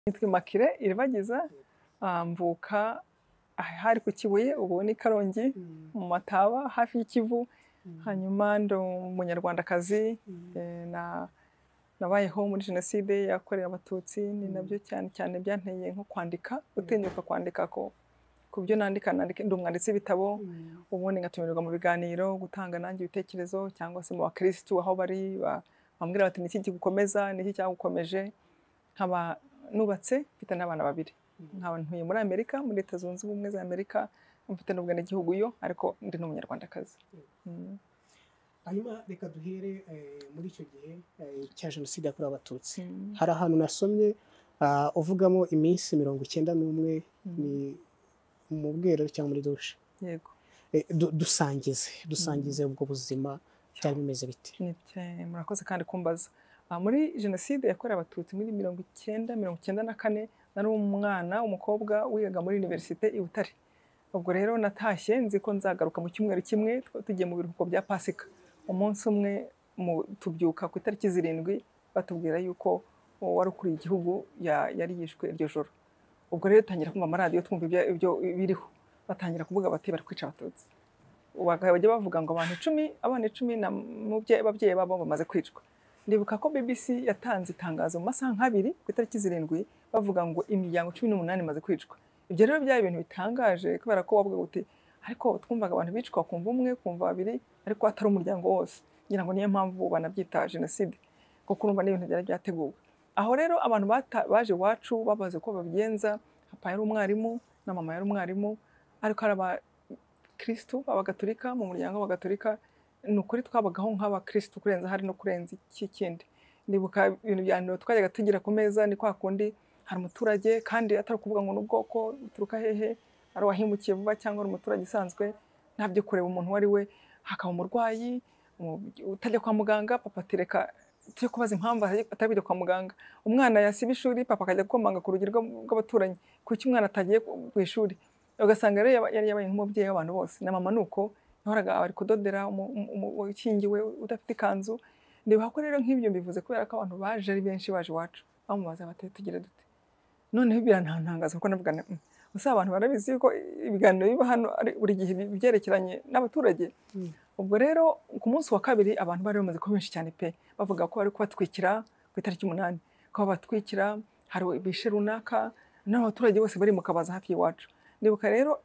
Nitwa Immaculée Ilibagiza, mvuka hari ku Kibuye, ubu ni Karongi mu Mataba hafi y'Ikivu. Hanyuma ndi umunyarwandakazi, nabayeho muri jenoside yakorewe abatutsi. Ni nabyo cyane cyane byanteye nko kwandika, gutinyuka kwandika ku byo nandika. Ndi umwanditsi w'ibitabo, ubundi ngatumirwa mu biganiro gutanga nanjye ibitekerezo, cyangwa se mu bakirisitu aho bari bambwira bati niki kigukomeza, niki cyagukomeje. Nkaba nubatse mfite n'abana babiri, nkaba ntuye muri Amerika, muri Leta Zunze Ubumwe za Amerika, mfite n'ubwenegihugu yo, ariko ndi n'umunyarwandakazi. Hanyuma reka duhere muri icyo gihe cya jenoside yakorewe abatutsi. Hari ahantu nasomye uvugamo iminsi 91 ni mu bwiherero cyangwa muri dushe. Yego. Dusangize ubwo buzima byari bimeze bite? Murakoze kandi kumbaza. Muri jenoside yakorewe abatutsi muri 1994 nari umwana umukobwa wigaga muri universite i Butare. Ubwo rero natashye nzi ko nzagaruka mu cyumweru kimwe, tugiye mu biruhuko bya Pasika. Umunsi umwe tubyuka ku itariki 7 batubwira yuko wari ukuriye igihugu yari yishwe iryo joro. Ubwo rero tangira kumva amaradiyo twumva ibyo biriho, batangira kuvuga bati bari kwica abatutsi. Bajya bavuga ngo abana 10 na ababyeyi babo bamaze kwicwa. Ndibuka ko BBC yatanze itangazo mu masaha nk'abiri ku itariki 7 bavuga ngo imiryango 18 imaze kwicwa. Ibyo rero byari ibintu bitangaje kubera ko wavuga uti ariko twumvaga abantu bicwa kumva umwe kumva babiri, ariko atari umuryango wose. Ngira ngo niyo mpamvu banabyita jenoside, kuko urumva n'ibintu byari byateguwe. Aho rero abantu baje iwacu babaze ko babigenza. Papa yari umwarimu na mama yari umwarimu, ariko ari abakristo b'abagatolika mu muryango w'abagatolika. Ni ukuri twabagaho nk'abakristo kurenza hari no kurenza iki kindi. Ndibuka ibintu byaniro twajyaga tugira ku meza ni kwa kundi hari umuturage, kandi atari kuvuga ngo n'ubwoko uturuka hehe, ari wahimukiye vuba cyangwa umuturage usanzwe, ntabyo kureba umuntu wari we. Hakaba umurwayi utajya kwa muganga, papa atereka tujye kubaza impamvu atabijya kwa muganga. Umwana yasiba ishuri, papa akajya gukomanga ku rugi rw'abaturanyi kuki umwana atagiye ku ishuri. Ugasanga rero yari yabaye nk'umubyeyi w'abantu bose. Na mama nuko yahoraga ari kudodera ukingiwe udafite ikanzu. Ndibuka ko rero nk'ibyo mbivuze kubera ko abantu baje ari benshi, baje iwacu bamubaza bati tugire dute. Noneho birantangaza kuko navuga gusa abantu barabizi ko ibiganiro biba hano buri gihe byerekeranye n'abaturage. Ubwo rero ku munsi wa kabiri abantu bari bamaze kuba benshi cyane pe, bavuga ko bari kubatwikira ku itariki 8, ko batwikira hari bishe runaka, n'abaturage bose bari mu kabaza hafi y'iwacu. Ndibuka rero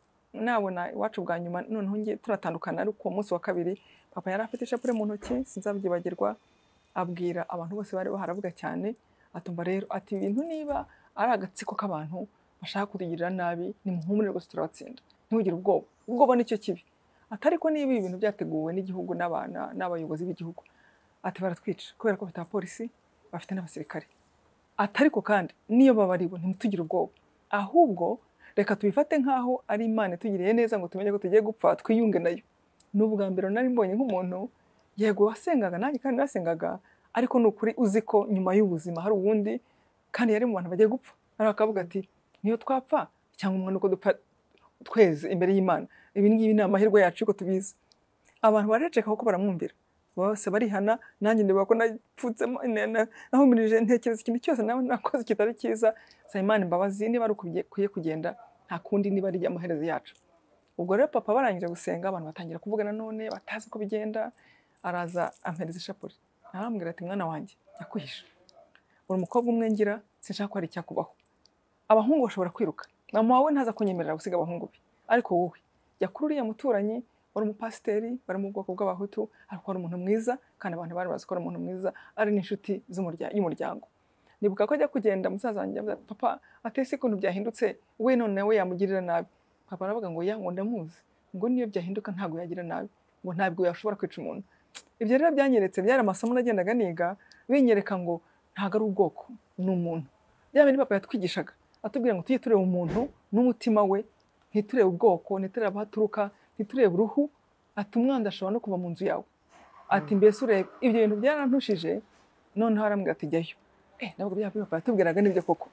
nabona iwacu bwa nyuma, noneho ngiye turatandukana. Ariko uwo munsi wa kabiri papa yari afite ishapure mu ntoki, sinzabyibagirwa, abwira abantu bose bari baharavuga cyane, atumva rero ati ibintu niba ari agatsiko k'abantu bashaka kutugirira nabi, nimuhumure rwose turabatsinda, ntugire ubwoba. Ubwoba nicyo kibi. Atari ko niba ibintu byateguwe n'igihugu n'abayobozi b'igihugu, ati baratwica kubera ko bafite abapolisi, bafite n'abasirikare. Atari ko kandi niyo babaribo ntimutugire ubwoba, ahubwo reka tubifate nkaho ari Imana tugiriye neza ngo tumenye ko tugiye gupfa, twiyunge nayo. N'ubwa mbere nari mbonye nk'umuntu yego wasengaga nanjye kandi nasengaga, ariko n'ukuri uzi ko nyuma y'ubuzima hari ubundi, kandi yari mu bantu bagiye gupfa. Ariko akavuga ati niyo twapfa cyangwa umwana uko dupfa tweze imbere y'Imana, ibi ngibi ni amahirwe yacu ko tubizi. Abantu baraceka kuko baramwumvira, bose barihana. Nanjye ndibuka ko napfutsemo nahumirije ntekereza ikintu cyose nakoze kitari cyiza, Imana imbabazi, niba ari ukwiye kugenda nta kundi, niba ari amaherezo yacu. Ubwo rero papa barangije gusenga, abantu batangira kuvuga nanone batazi ko bigenda. Araza ampereza ishapure, arambwira ati mwana wanjye yakwihisha, uri umukobwa umwe ngira, sinshaka ko hari icyakubaho. Abahungu bashobora kwiruka, mama wawe ntaza kunyemerera gusiga abahungu be, ariko wowe jya kuri uriya muturanyi wari umupasiteri, bari mu bwoko bw'abahutu, ariko ari umuntu mwiza, kandi abantu bari bazi ko ari umuntu mwiza, ari n'inshuti y'umuryango. Nibuka ko ajya kugenda musaza wanjye papa atese ikuntu byahindutse, we none we yamugirira nabi. Papa aravuga ngo ya ngo ndamuzi, ngo niyo byahinduka ntago yagira nabi, ngo ntabwo yashobora kwica umuntu. Ibyo rero byanyeretse, byari amasomo nagendaga niga, binyereka ngo ntago ari ubwoko, ni umuntu. Byaba ni papa yatwigishaga atubwira ngo tujye tureba umuntu n'umutima we, ntiturebe ubwoko, ntiturebe abaturuka, ntiturebe uruhu. Ati umwanda ashobora no kuva mu nzu yawe, ati mbese urebe. Ibyo bintu byarantushije. Noneho arambwira ati jyayo. Nabwo byaba papa yatubwiraga n'ibyo koko.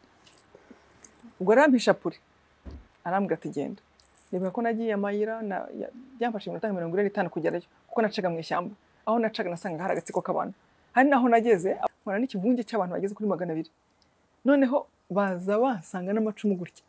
Ubwo arampisha pure, arambwira ati genda. Nibuka ko nagiye amayira, byamfashe iminota 45 kugerayo, kuko nacaga mu ishyamba. Aho nacaga nasanga hari agatsiko k'abantu. Hari naho nageze nkora n'ikivunge cy'abantu bageze kuri 200. Noneho baza basanga n'amacumu gutya,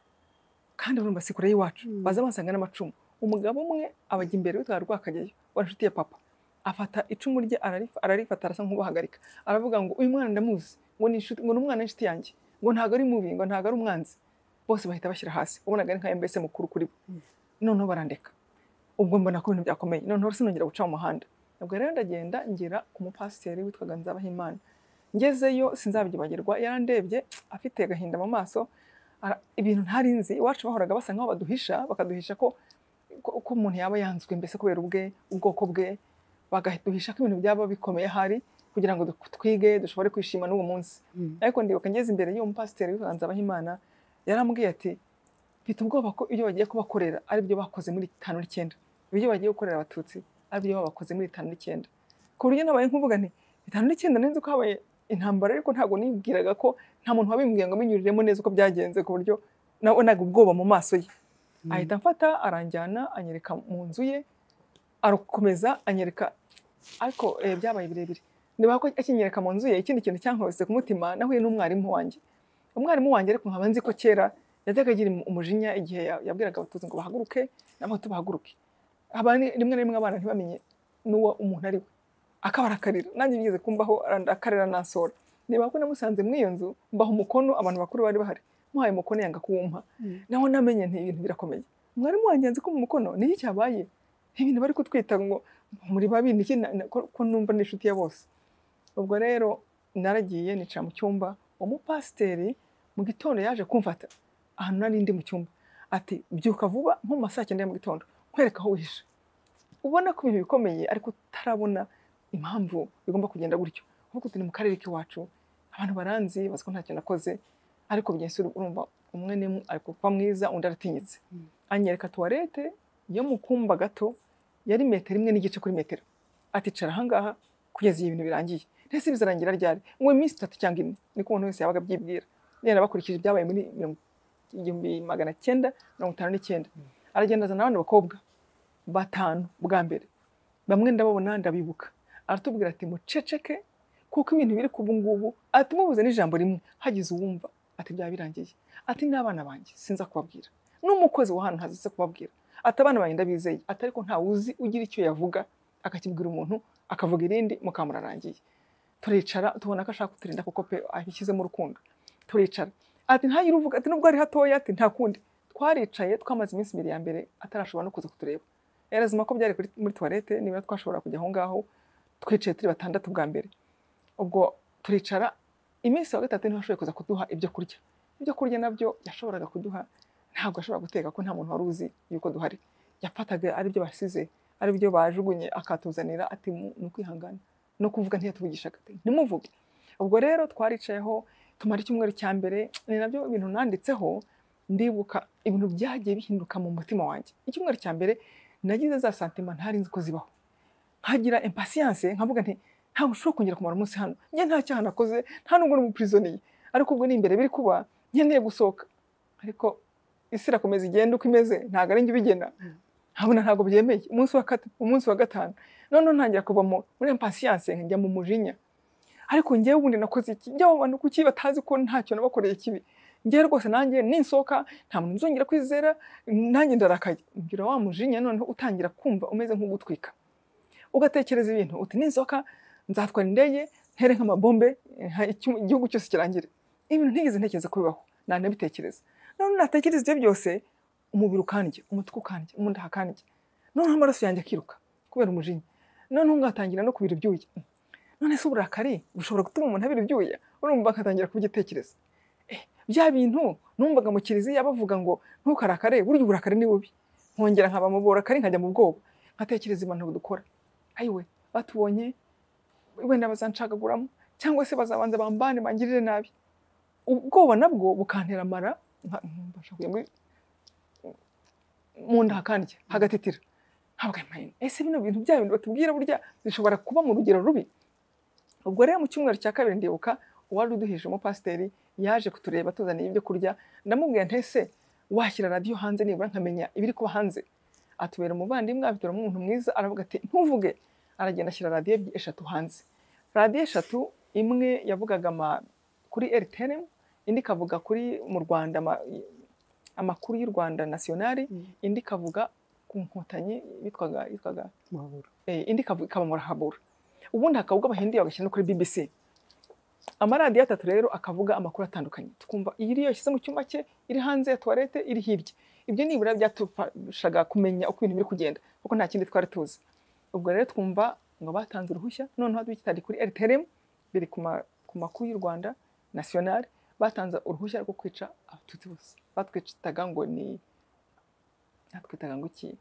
kandi urumva si kure y'iwacu, baza basanga n'amacumu. Umugabo umwe abajya imbere witwa Rwakageyo wa nshuti ya papa, afata icumu rye ararifata arasa nk'ubahagarika, aravuga ngo uyu mwana ndamuzi, ngo ni inshuti, ngo ni umwana w'inshuti yanjye, ngo ntago ari mubi, ngo ntago ari umwanzi. Bose bahita bashyira hasi, ubonaga ari nka mbese mukuru kuri bo. Noneho barandeka, ubwo mbona ko ibintu byakomeye, noneho sinongera guca mu muhanda. Ubwo rero ndagenda ngera ku mupasiteri witwaga Nzabahimana. Ngezeyo sinzabyibagirwa, yarandebye afite agahinda mu maso, ibintu ntari nzi. Iwacu bahoraga basa nkaho baduhisha, bakaduhisha ko umuntu yaba yanzwe mbese kubera ubwoko bwe, bagaduhisha ko ibintu byaba bikomeye hari kugira ngo twige dushobore kwishima n'uwo munsi. Ariko ndibuka ngeze imbere y'uwo mupasiteri witwaga Nzabahimana, yarambwiye ati mfite ubwoba ko ibyo bagiye kubakorera ari byo bakoze muri 59, ibyo bagiye gukorera abatutsi ari byo bakoze muri 59. Ku buryo nabaye nkuvuga nti 59 nenze ko habaye intambara, ariko ntago nibwiraga ko nta muntu wabimbwiye ngo amenyuriremo neza uko byagenze, ku buryo nabonaga ubwoba mu maso ye. Ahita mfata aranjyana anyereka mu nzu ye, arakomeza anyereka, ariko byabaye birebire. Niba ko akinyereka mu nzu ye, ikindi kintu cyankose ku mutima, nahuye n'umwarimu wanjye. Umwarimu wanjye ariko nkaba nzi ko kera yajyaga agira umujinya igihe yabwiraga abatutsi ngo bahaguruke n'abahutu bahaguruke. Rimwe na rimwe abana ntibamenye n'uwo umuntu ari we, akabarakarira. Nanjye bigeze kumbaho arandakarira nansora. Niba ko namusanze muri iyo nzu, mbaho umukono, abantu bakuru bari bahari, muhaye umukono yanga kuwumpa. Naho namenye nti ibintu birakomeye. Umwarimu wanjye yanze ko mu mukono ni iki cyabaye, ibintu bari kutwita ngo muri babi niki, ko numva n'inshuti ya bose. Ubwo rero naragiye nicara mu cyumba, umupasiteri mu gitondo yaje kumfata ahantu nari ndi mu cyumba, ati byuka vuba nko mu saa 9 mu gitondo, kwereka aho wihishe. Ubona ko ibintu bikomeye ariko utarabona impamvu bigomba kugenda gutyo. Nkuko turi mu karere k'iwacu, abantu baranzi bazi ko nta kintu nakoze, ariko byinshi urumva umwe ni ariko kwa mwiza undi aratinyitse. Anyereka toilette yo mu kumba gato, yari metero 1 n'igice kuri metero. Ati cara ahangaha kugeza ibintu birangiye. Ndetse bizarangira ryari? Ngo iminsi 3 cyangwa 4, niko umuntu wese yabaga byibwira. Nera bakurikije ibyabaye muri 1959. Aragenda azana abandi bakobwa 5 bwa mbere. Bamwe ndababona ndabibuka. Aratubwira ati muceceke kuko ibintu biri kubu ngubu, ati mubuze n'ijambo rimwe hagize uwumva, ati bya birangiye. Ati n'abana banjye sinza kubabwira, n'umukozi wa hano hazize kubabwira. Ati abana banjye ndabizeye, ati ariko nta uzi ugira icyo yavuga akakibwira umuntu akavuga irindi mukamurarangiye. Turicara tubona ko ashaka kuturinda kuko pe ahishyize mu rukundo. Turicara ati ntayiri uvuga, ati nubwo ari hatoya, ati nta kundi. Twaricaye twamaze iminsi 2 ya mbere atarashobora no kuza kutureba. Yarazima ko byari muri toilette, niba twashobora kujya aho ngaho, twicaye turi 6 bwa mbere. Ubwo turicara iminsi wa 3 ntibashoboye kuza kuduha ibyo kurya. Ibyo kurya nabyo yashoboraga kuduha, ntabwo ashobora guteka ko nta muntu wari uzi yuko duhari. Yafataga ari byo basize, ari byo bajugunye akatuzanira, ati nukwihangana no kuvuga ntiyatuvugishaga, ati nimuvuge. Ubwo rero twaricayeho tumara icyumweru cya mbere, ni nabyo ibintu nanditseho. Ndibuka ibintu byagiye bihinduka mu mutima wanjye. Icyumweru cya mbere nagize za sentiment ntari nzi ko zibaho, nkagira impatience, nkavuga nti ntabwo ushobora kongera kumara umunsi hano, njye nta cyaha nakoze, nta nubwo ni umuprisonnier, ariko ubwo ni imbere biri kuba nkeneye gusohoka. Ariko isi irakomeza igenda uko imeze, ntabwo ari njye ubigena. Habona ntabwo byemeye. Umunsi wa 5 none ntangira kuva muri impatience, njya mu mujinya. Ariko njyewe ubundi nakoze iki? Njye abantu kuki batazi ko ntacyo nabakoreye kibi? Njye rwose nanjye ninsoka nta muntu nzongera kwizera, nanjye ndarakaye. Ngira wa mujinya noneho utangira kumva umeze nk'ugutwika. Ugatekereza ibintu uti ninsoka nzatwara indege ntere nk'amabombe, igihugu cyose kirangire. Ibintu ntigeze ntekereza ko bibaho, nanabitekereza. None natekereza ibyo byose, umubiri ukandye, umutwe ukandye, umunda hakandye. None amaraso yanjye akiruka kubera umujinya. None ngatangira no kubira ibyuya. None se uburakari bushobora gutuma umuntu abira ibyuya? Urumva akatangira kubigitekereza. Bya bintu numvaga mu kiliziya bavuga ngo ntukarakare, burya uburakari ni bubi. Nkongera nkaba mu burakari nkajya mu bwoba, nkatekereza ibintu dukora. Ayiwe batubonye wenda bazancagaguramo, cyangwa se bazabanza bambane bangirire nabi. Ubwoba nabwo bukantera mara, mbashakuye muri munda hakandye hagatitira. Ntabwo mpayine. Ese bino bintu bya bintu batubwira burya bishobora kuba mu rugero rubi. Ubwo rero mu cyumweru cya 2 ndibuka uwari uduhije umupasiteri yaje kutureba tuzaniye ibyo kurya. Ndamubwira ntese washyira radio hanze nibura nkamenya ibiri kuba hanze. Atubera umuvandimwe, abitura umuntu mwiza, aravuga ati ntuvuge. Aragenda ashyira radio 3 hanze. Radio 3, imwe yavugaga kuri RTN, indi ikavuga kuri mu Rwanda amakuru y'u Rwanda nationali, indi ikavuga ku nkotanyi bitwaga Muhabura. indi ikaba mu Rahabura, ubundi hakavuga abahinduye bagashyira no kuri BBC. Amaradiyo atatu rero akavuga amakuru atandukanye, tukumva iyi yashyize mu cyumba cye, iri hanze ya toilette, iri hirya. Ibyo nibura byatufashaga kumenya uko ibintu biri kugenda kuko nta kindi twari tuzi. Ubwo rero twumva ngo batanze uruhushya, noneho bitari kuri RTRM, biri ku makuru y'u Rwanda national, batanze uruhushya rwo kwica abatutsi bose. Batwitaga ngo ni natwitaga ngo iki,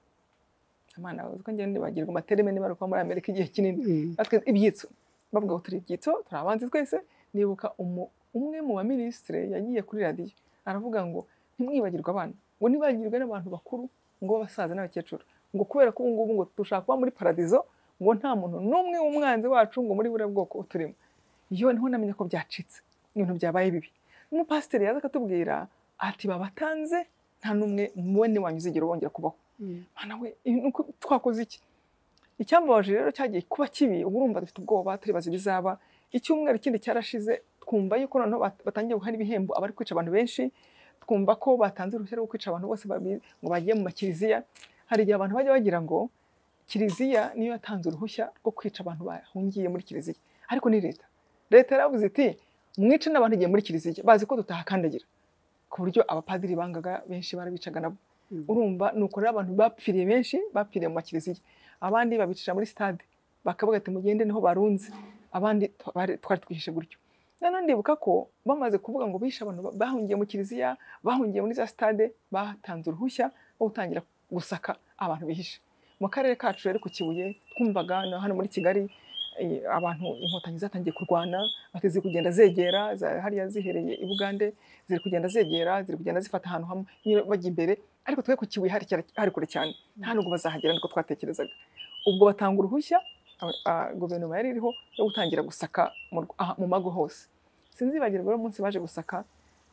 amana uziko ngende bagirwa amatereme niba ruko muri Amerika igihe kinini, ibyitso bavuga ngo turi ibyitso, turabanze twese. Nibuka umwe mu baminisitiri yagiye kuri radiyo aravuga ngo ntimwibagirwe abana, ngo nibagirwe n'abantu bakuru, ngo abasaza n'abakecuru, ngo kubera ko ubu ngubu ngo dushaka kuba muri paradizo, ngo nta muntu n'umwe w'umwanzi wacu ngo muri buriya bwoko uturimo. Iyo niho namenye ko byacitse, ibintu byabaye bibi. Umupasiteri yaza akatubwira ati babatanze, nta n'umwe mwene wanyu uzigera wongera kubaho. Mana we, twakoze iki? Icyambabaje rero cyagiye kuba kibi, ubu urumva dufite ubwoba, turibaza ibizaba. Icyumweru kindi cyarashize, twumva yuko noneho batangiye guhana ibihembo abari kwica abantu benshi, twumva ko batanze uruhushya rwo kwica abantu bose ngo bagiye mu makiliziya. Hari igihe abantu bajya bagira ngo kiliziya niyo yatanze uruhushya rwo kwica abantu bahungiye muri kiliziya, ariko ni leta yaravuze iti mwice n'abantu igiye muri kiliziya, bazi ko tutahakandagira, ku buryo abapadiri bangaga benshi barabicaga nabo. Urumva nuko rero abantu bapfiriye benshi, bapfiriye mu makiliziya, abandi babicira muri stade, bakavuga ati mugende niho barunze, abandi twari twihishe gutyo. None ndibuka ko bamaze kuvuga ngo bisha abantu bahungiye mu kiliziya, bahungiye muri za stade, batanze uruhushya rwo gutangira gusaka abantu bihishe. Mu karere kacu rero ku Kibuye twumvaga hano muri Kigali abantu inkotanyi zatangiye kurwana, bateze kugenda zegera, hariya zihereye i Bugande, ziri kugenda zegera, ziri kugenda zifata ahantu hamwe bajya imbere, ariko twe ku Kibuye hari kure cyane, nta nubwo bazahagera niko twatekerezaga. Ubwo batanga uruhushya, guverinoma yari iriho yo gutangira gusaka mu mago hose. Sinzibagirwa rero umunsi baje gusaka,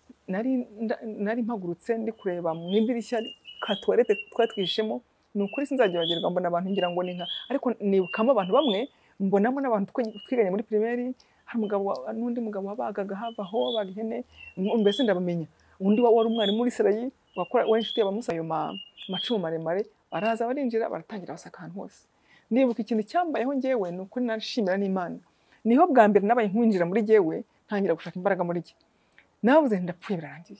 nari mpagurutse ndi kureba mu idirishya ka toilette twatwishemo, ni ukuri sinzagibagirwa, mbona abantu ngira ngo ni nka, ariko nibukamo abantu bamwe, mbonamo n'abantu twiganye muri primaire, hari n'undi mugabo wabagaga havaho baga ihene, mbese ndabamenya. Undi wari umwarimu muri Serayi wakora w'inshuti y'abamusa, ayo macumu maremare, baraza barinjira baratangira basaka ahantu hose. Nibuka ikintu cyambayeho ngewe, ni ukuri nashimira n'Imana. Niho bwa mbere nabaye nkwinjira muri jyewe, ntangira gushaka imbaraga muri jye. Navuze ndapfuye birarangiye.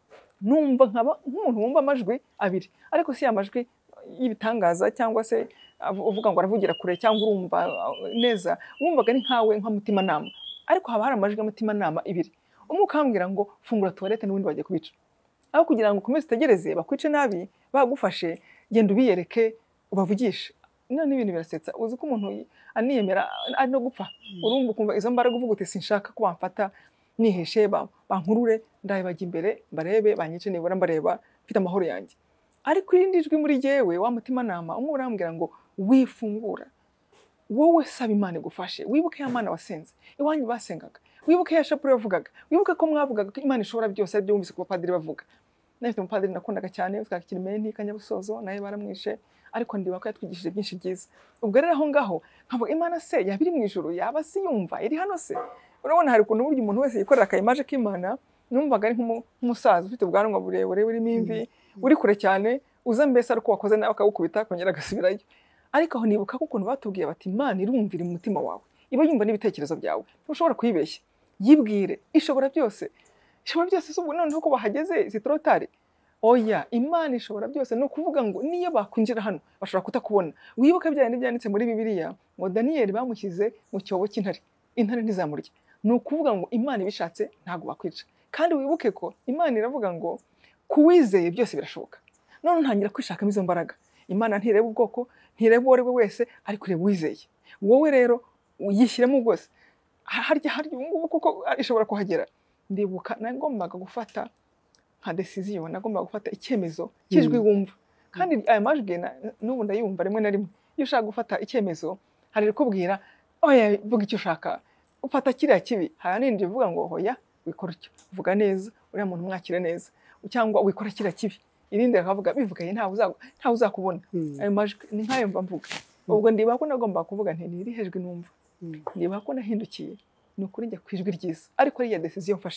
Numva nkaba nk'umuntu wumva amajwi abiri, ariko si amajwi y'ibitangaza cyangwa se uvuga ngo aravugira kure cyangwa urumva neza, wumvaga ni nkawe nka mutima nama, ariko haba hari amajwi y'umutima nama ibiri. Umwe ukambwira ngo fungura toilette n'ubundi bagiye kubica, aho kugira ngo ukomeze utegereze bakwice nabi, bagufashe genda ubiyereke ubavugishe. None ibintu birasetsa, uzi ko umuntu aniyemera ari no gupfa, urumva ukumva izo mbaraga uvuga uti sinshaka ko bamfata niheshe bankurure, ndabajya imbere barebe banyice, nibura mbareba mfite amahoro yanjye. Ariko irindi jwi muri jyewe wa mutima nama, umwe urambwira ngo wifungura, wowe saba Imana igufashe, wibuke ya Mana wasenze, iwanyu basengaga, wibuke ya shapure bavugaga, wibuke ko mwavugaga ko Imana ishobora byose, ari byo wumvise ku bapadiri bavuga. Nafite umupadiri nakundaga cyane witwa Kirimenti Kanyabusozo, naye baramwishe, ariko ndiba ko yatwigishije byinshi byiza. Ubwo rero aho ngaho nkavuga Imana se yabiri mu ijuru, yaba si yumva iri hano se? Urabona hari ukuntu burya umuntu wese yikorera akayimaje k'Imana, numvaga ari nk'umusaza ufite ubwanwa burebure burimo imvi, uri kure cyane, uza mbese ariko wakoze nawe akagukubita akongera agasubirayo. Ariko aho nibuka ko ukuntu batubwiye bati Imana irumvira mu mutima wawe, iba yumva n'ibitekerezo byawe, ntushobora kuyibeshya, yibwire, ishobora byose. Ishobora byose ubu noneho ko bahageze zitrotare. Oya, Imana ishobora byose, no kuvuga ngo niyo bakwinjira hano bashobora kutakubona. Wibuka byane byanditse muri Bibiliya ngo Daniel bamushyize mu cyobo cy'intare, intare ntizamurya. Ni ukuvuga ngo Imana ibishatse ntago bakwica. Kandi wibuke ko Imana iravuga ngo kuwizeye byose birashoboka. None ntangira kwishakamo izo mbaraga. Imana ntireba ubwoko, ntireba uwo ari we wese, ariko ireba uwizeye. Wowe rero uyishyiremo rwose, harya ngubu kuko ishobora kuhagera. Ndibuka nagombaga gufata nka decision, nagombaga gufata icyemezo cy'ijwi wumva. Kandi aya majwi n'ubu ndayumva rimwe na rimwe. Iyo ushaka gufata icyemezo, hari rikubwira oya vuga icyo ushaka, ufata kiriya kibi. Hari n'indi bivuga ngo hoya wikora icyo, vuga neza, uriya muntu mwakire neza, cyangwa wikora kiriya kibi. Irindi akavuga bivuga ye ntawe uzakubona. Ayo majwi ni nkayo mva mvuga. Ubwo ndiba ko nagomba kuvuga nti niri hejwe numva. Ndiba ko nahindukiye, ni ukuri njya kwijwi ryiza, ariko ari ya decision mfashe.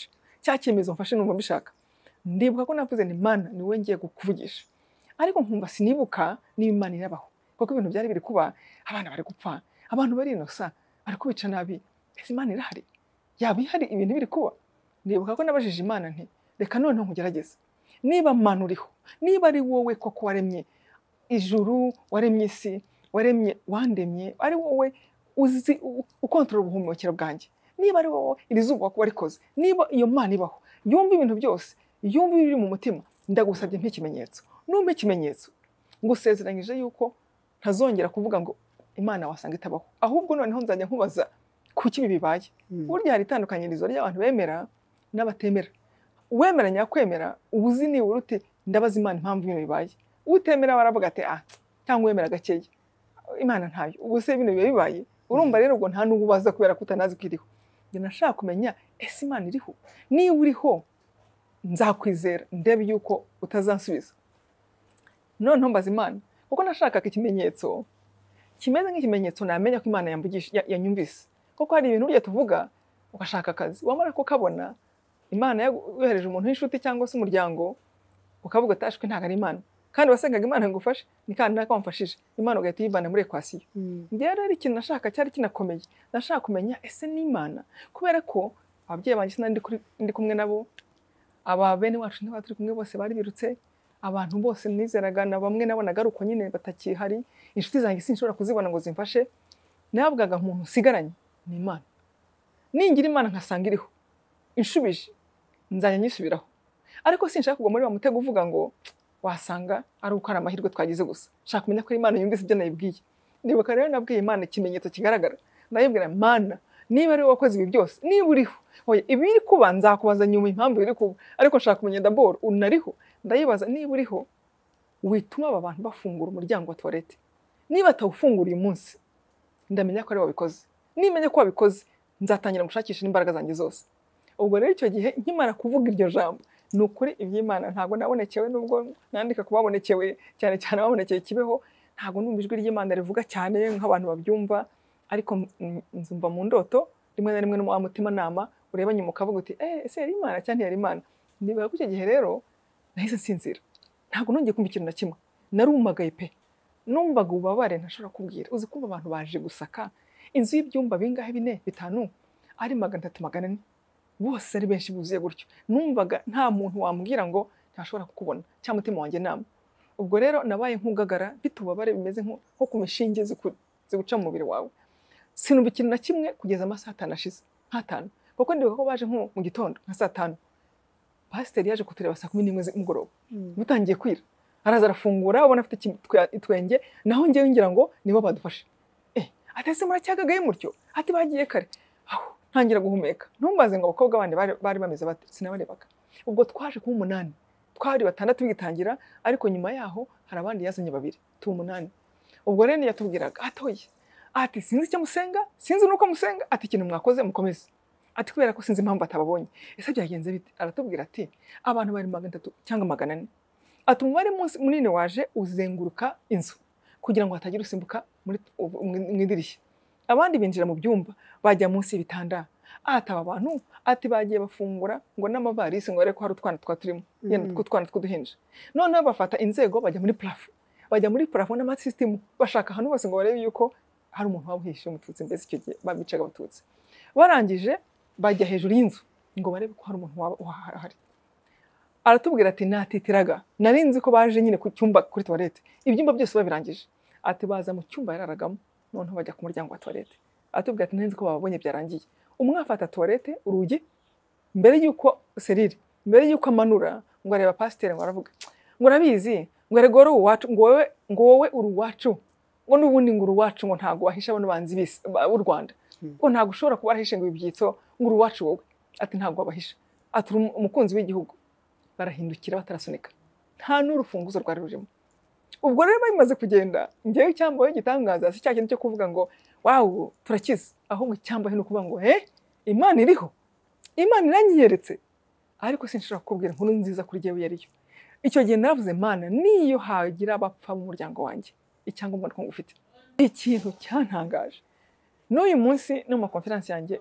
cya cyemezo mfashe numva mbishaka, ndibuka ko navuze ni Mana ni wowe ngiye kukuvugisha, ariko nkumva sinibuka niba Imana irabaho, kuko ibintu byari biri kuba, abana bari gupfa, abantu bari inosa, bari kubica nabi, ese Imana irahari? Yaba ihari ibintu biri kuba? Ndibuka ko nabajije Imana nti reka noneho nkugerageze, niba Mana uriho, niba ari wowe koko waremye ijuru, waremye isi, waremye wandemye, ari wowe uzi ukontorora ubuhumekero bwanjye, niba ari wowe iri zuba kuba rikoze, niba iyo Mana ibaho yumva ibintu byose, yumva ibiri mu mutima, ndagusabye nk'ikimenyetso, numva ikimenyetso ngusezeranyije yuko ntazongera kuvuga ngo Imana wasanga itabaho, ahubwo noneho nzajya nkubaza kuki ibi bibaye. Burya hari itandukanyirizo ry'abantu bemera n'abatemera. Uwemera nyakwemera ubuzi ni uruti ndabaza Imana impamvu ibintu bibaye, utemera baravuga ati cyangwa wemera gakeya Imana ntayo, ubuse bino bibaye, urumva rero ubwo nta n'ububaza kubera kutanazi kwiriho. Njye nashaka kumenya ese Imana iriho, niba uriho nzakwizera ndebe yuko utazansubiza. Noneho mbaza Imana kuko nashaka ikimenyetso kimeze nk'ikimenyetso namenya ko Imana yanyumvise, kuko hari ibintu burya tuvuga ugashaka akazi, wamara kukabona Imana yohereje umuntu w'inshuti cyangwa se umuryango, ukavuga atashwe ntago ari Imana, kandi wasengaga Imana ngufashe ni kandi nako wamfashije, Imana ugahita uyivana muri ekwasiyo. Njye rero ikintu nashaka cyari kinakomeye, nashaka kumenya ese ni Imana, kubera ko ababyeyi banjye sinari ndi kumwe nabo, aba bene wacu n'aba turi kumwe bose bari birutse, abantu bose nizeraga na bamwe nabonaga ari uko nyine batakihari, inshuti zanjye sinshobora kuzibona ngo zimfashe, navugaga umuntu usigaranye ni Imana. Ningira Imana nkasanga iriho inshubije nzajya nyisubiraho, ariko sinshaka kugwa muri wa mutego uvuga ngo wasanga ari uko ari amahirwe twagize gusa. Nshaka kumenya ko Imana yumvise ibyo nayibwiye. Ndibuka rero nabwiye Imana ikimenyetso kigaragara, ndayibwira Mana niba ari wakoze ibi byose, niba uriho, oya ibiri kuba nzakubaza nyuma impamvu biri kuba, ariko nshaka kumenya d'abord unariho. Ndayibaza niba uriho wituma aba bantu bafungura umuryango wa toilette, niba atawufungura uyu munsi ndamenya ko ari wabikoze, nimenya ko wabikoze nzatangira gushakisha n'imbaraga zanjye zose. Ubwo rero icyo gihe nkimara kuvuga iryo jambo, ni ukuri iby'Imana ntabwo nabonekewe, nubwo nandika kubabonekewe cyane cyane babonekeye Kibeho, ntabwo numva ijwi ry'Imana rivuga cyane nk'abantu babyumva, ariko nzumva mu ndoto rimwe na rimwe no mu mutima nama ureba nyuma ukavuga uti ese yari Imana cyane yari Imana. Niba ku icyo gihe rero nahise nsinzira, ntabwo nongeye kumva ikintu na kimwe, narumagaye pe, numvaga ububabare ntashobora kubwira. Uzi kumva abantu baje gusaka inzu y'ibyumba bingahe, 4 5 ari 300 400, bose ari benshi buzuye gutyo, numvaga nta muntu wambwira ngo ntashobora kukubona cyangwa mutima wanjye nama. Ubwo rero nabaye nkugagara bite ububabare bimeze nko ku mishinge ziguca mu mubiri wawe, sinumva ikintu na kimwe kugeza amasaha 5 ashize, 5, kuko ndibuka ko baje nko mu gitondo nka saa 5, pasiteri yaje kutureba saa 11 z'umugoroba, butangiye kwira, araza arafungura, ubona afite itwenge, naho ngewe ngira ngo nibo badufashe. Atese muracyagagaye mutyo, ati bagiye kare, ntangira guhumeka, ntumbaze ngo abakobwa bandi bari bameze bate, sinabarebaga. Ubwo twaje ku 8, twari 6 bigitangira, ariko nyuma yaho hari abandi yazanye 2, tu 8. Ubwo rero yatubwiraga atoye, ati sinzi icyo musenga, sinzi nuko musenga, ati ikintu mwakoze mukomeze, ati kubera ko sinzi impamvu atababonye. Ese byagenze bite? Aratubwira ati abantu bari 300 cyangwa 400, ati umubare munini waje uzenguruka inzu kugira ngo hatagira usimbuka mu idirishya. Abandi binjira mu byumba bajya munsi y'ibitanda, ataba abantu ati bagiye bafungura ngo n'amavarisi ngo ariko hari utwana twaturimo, yenda tw'utwana tw'uduhinja. Noneho bafata inzego bajya muri plafond n'amasystem, bashaka ahantu bose ngo barebe yuko hari umuntu wabuhishe umututsi, mbese icyo gihe babicaga abatutsi. Barangije bajya hejuru y'inzu ngo barebe ko hari umuntu wahari. Aratubwira ati natitiraga, narinzi ko baje nyine ku cyumba kuri toilette, ibyumba byose babirangije, ati baza mu cyumba yararagamo, noneho bajya ku muryango wa toilette. Atubwira ati narinzi ko babonye byarangiye. Umwe afata toilette urugi, mbere yuko serire, mbere yuko amanura ngo areba pasiteri, ngo aravuga ngo urabizi ngo regoro uwacu, ngo wowe uri uwacu, ngo n'ubundi ngo uri uwacu, ngo ntago wahisha abantu banzi bise u Rwanda, ngo ntago ushobora kuba arahishe ngo ibyitso ngo uri uwacu wowe, ati ntago wabahisha, ati umukunzi w'igihugu. Barahindukira batarasunika, nta n'urufunguzo rwari rurimo. Ubwo rero bimaze kugenda, ngewe icyambaye gitangaza si cya kintu cyo kuvuga ngo wow turakize, ahubwo icyambaye no kuvuga ngo Imana iriho, Imana iranyiyeretse, ariko sinshobora kukubwira inkuru nziza kuri jewe yariyo. Icyo gihe naravuze Mana niyo hagira abapfa mu muryango wanjye, icyangombwa ko ngufite. Ikintu cyantangaje n'uyu munsi no mu conference yanjye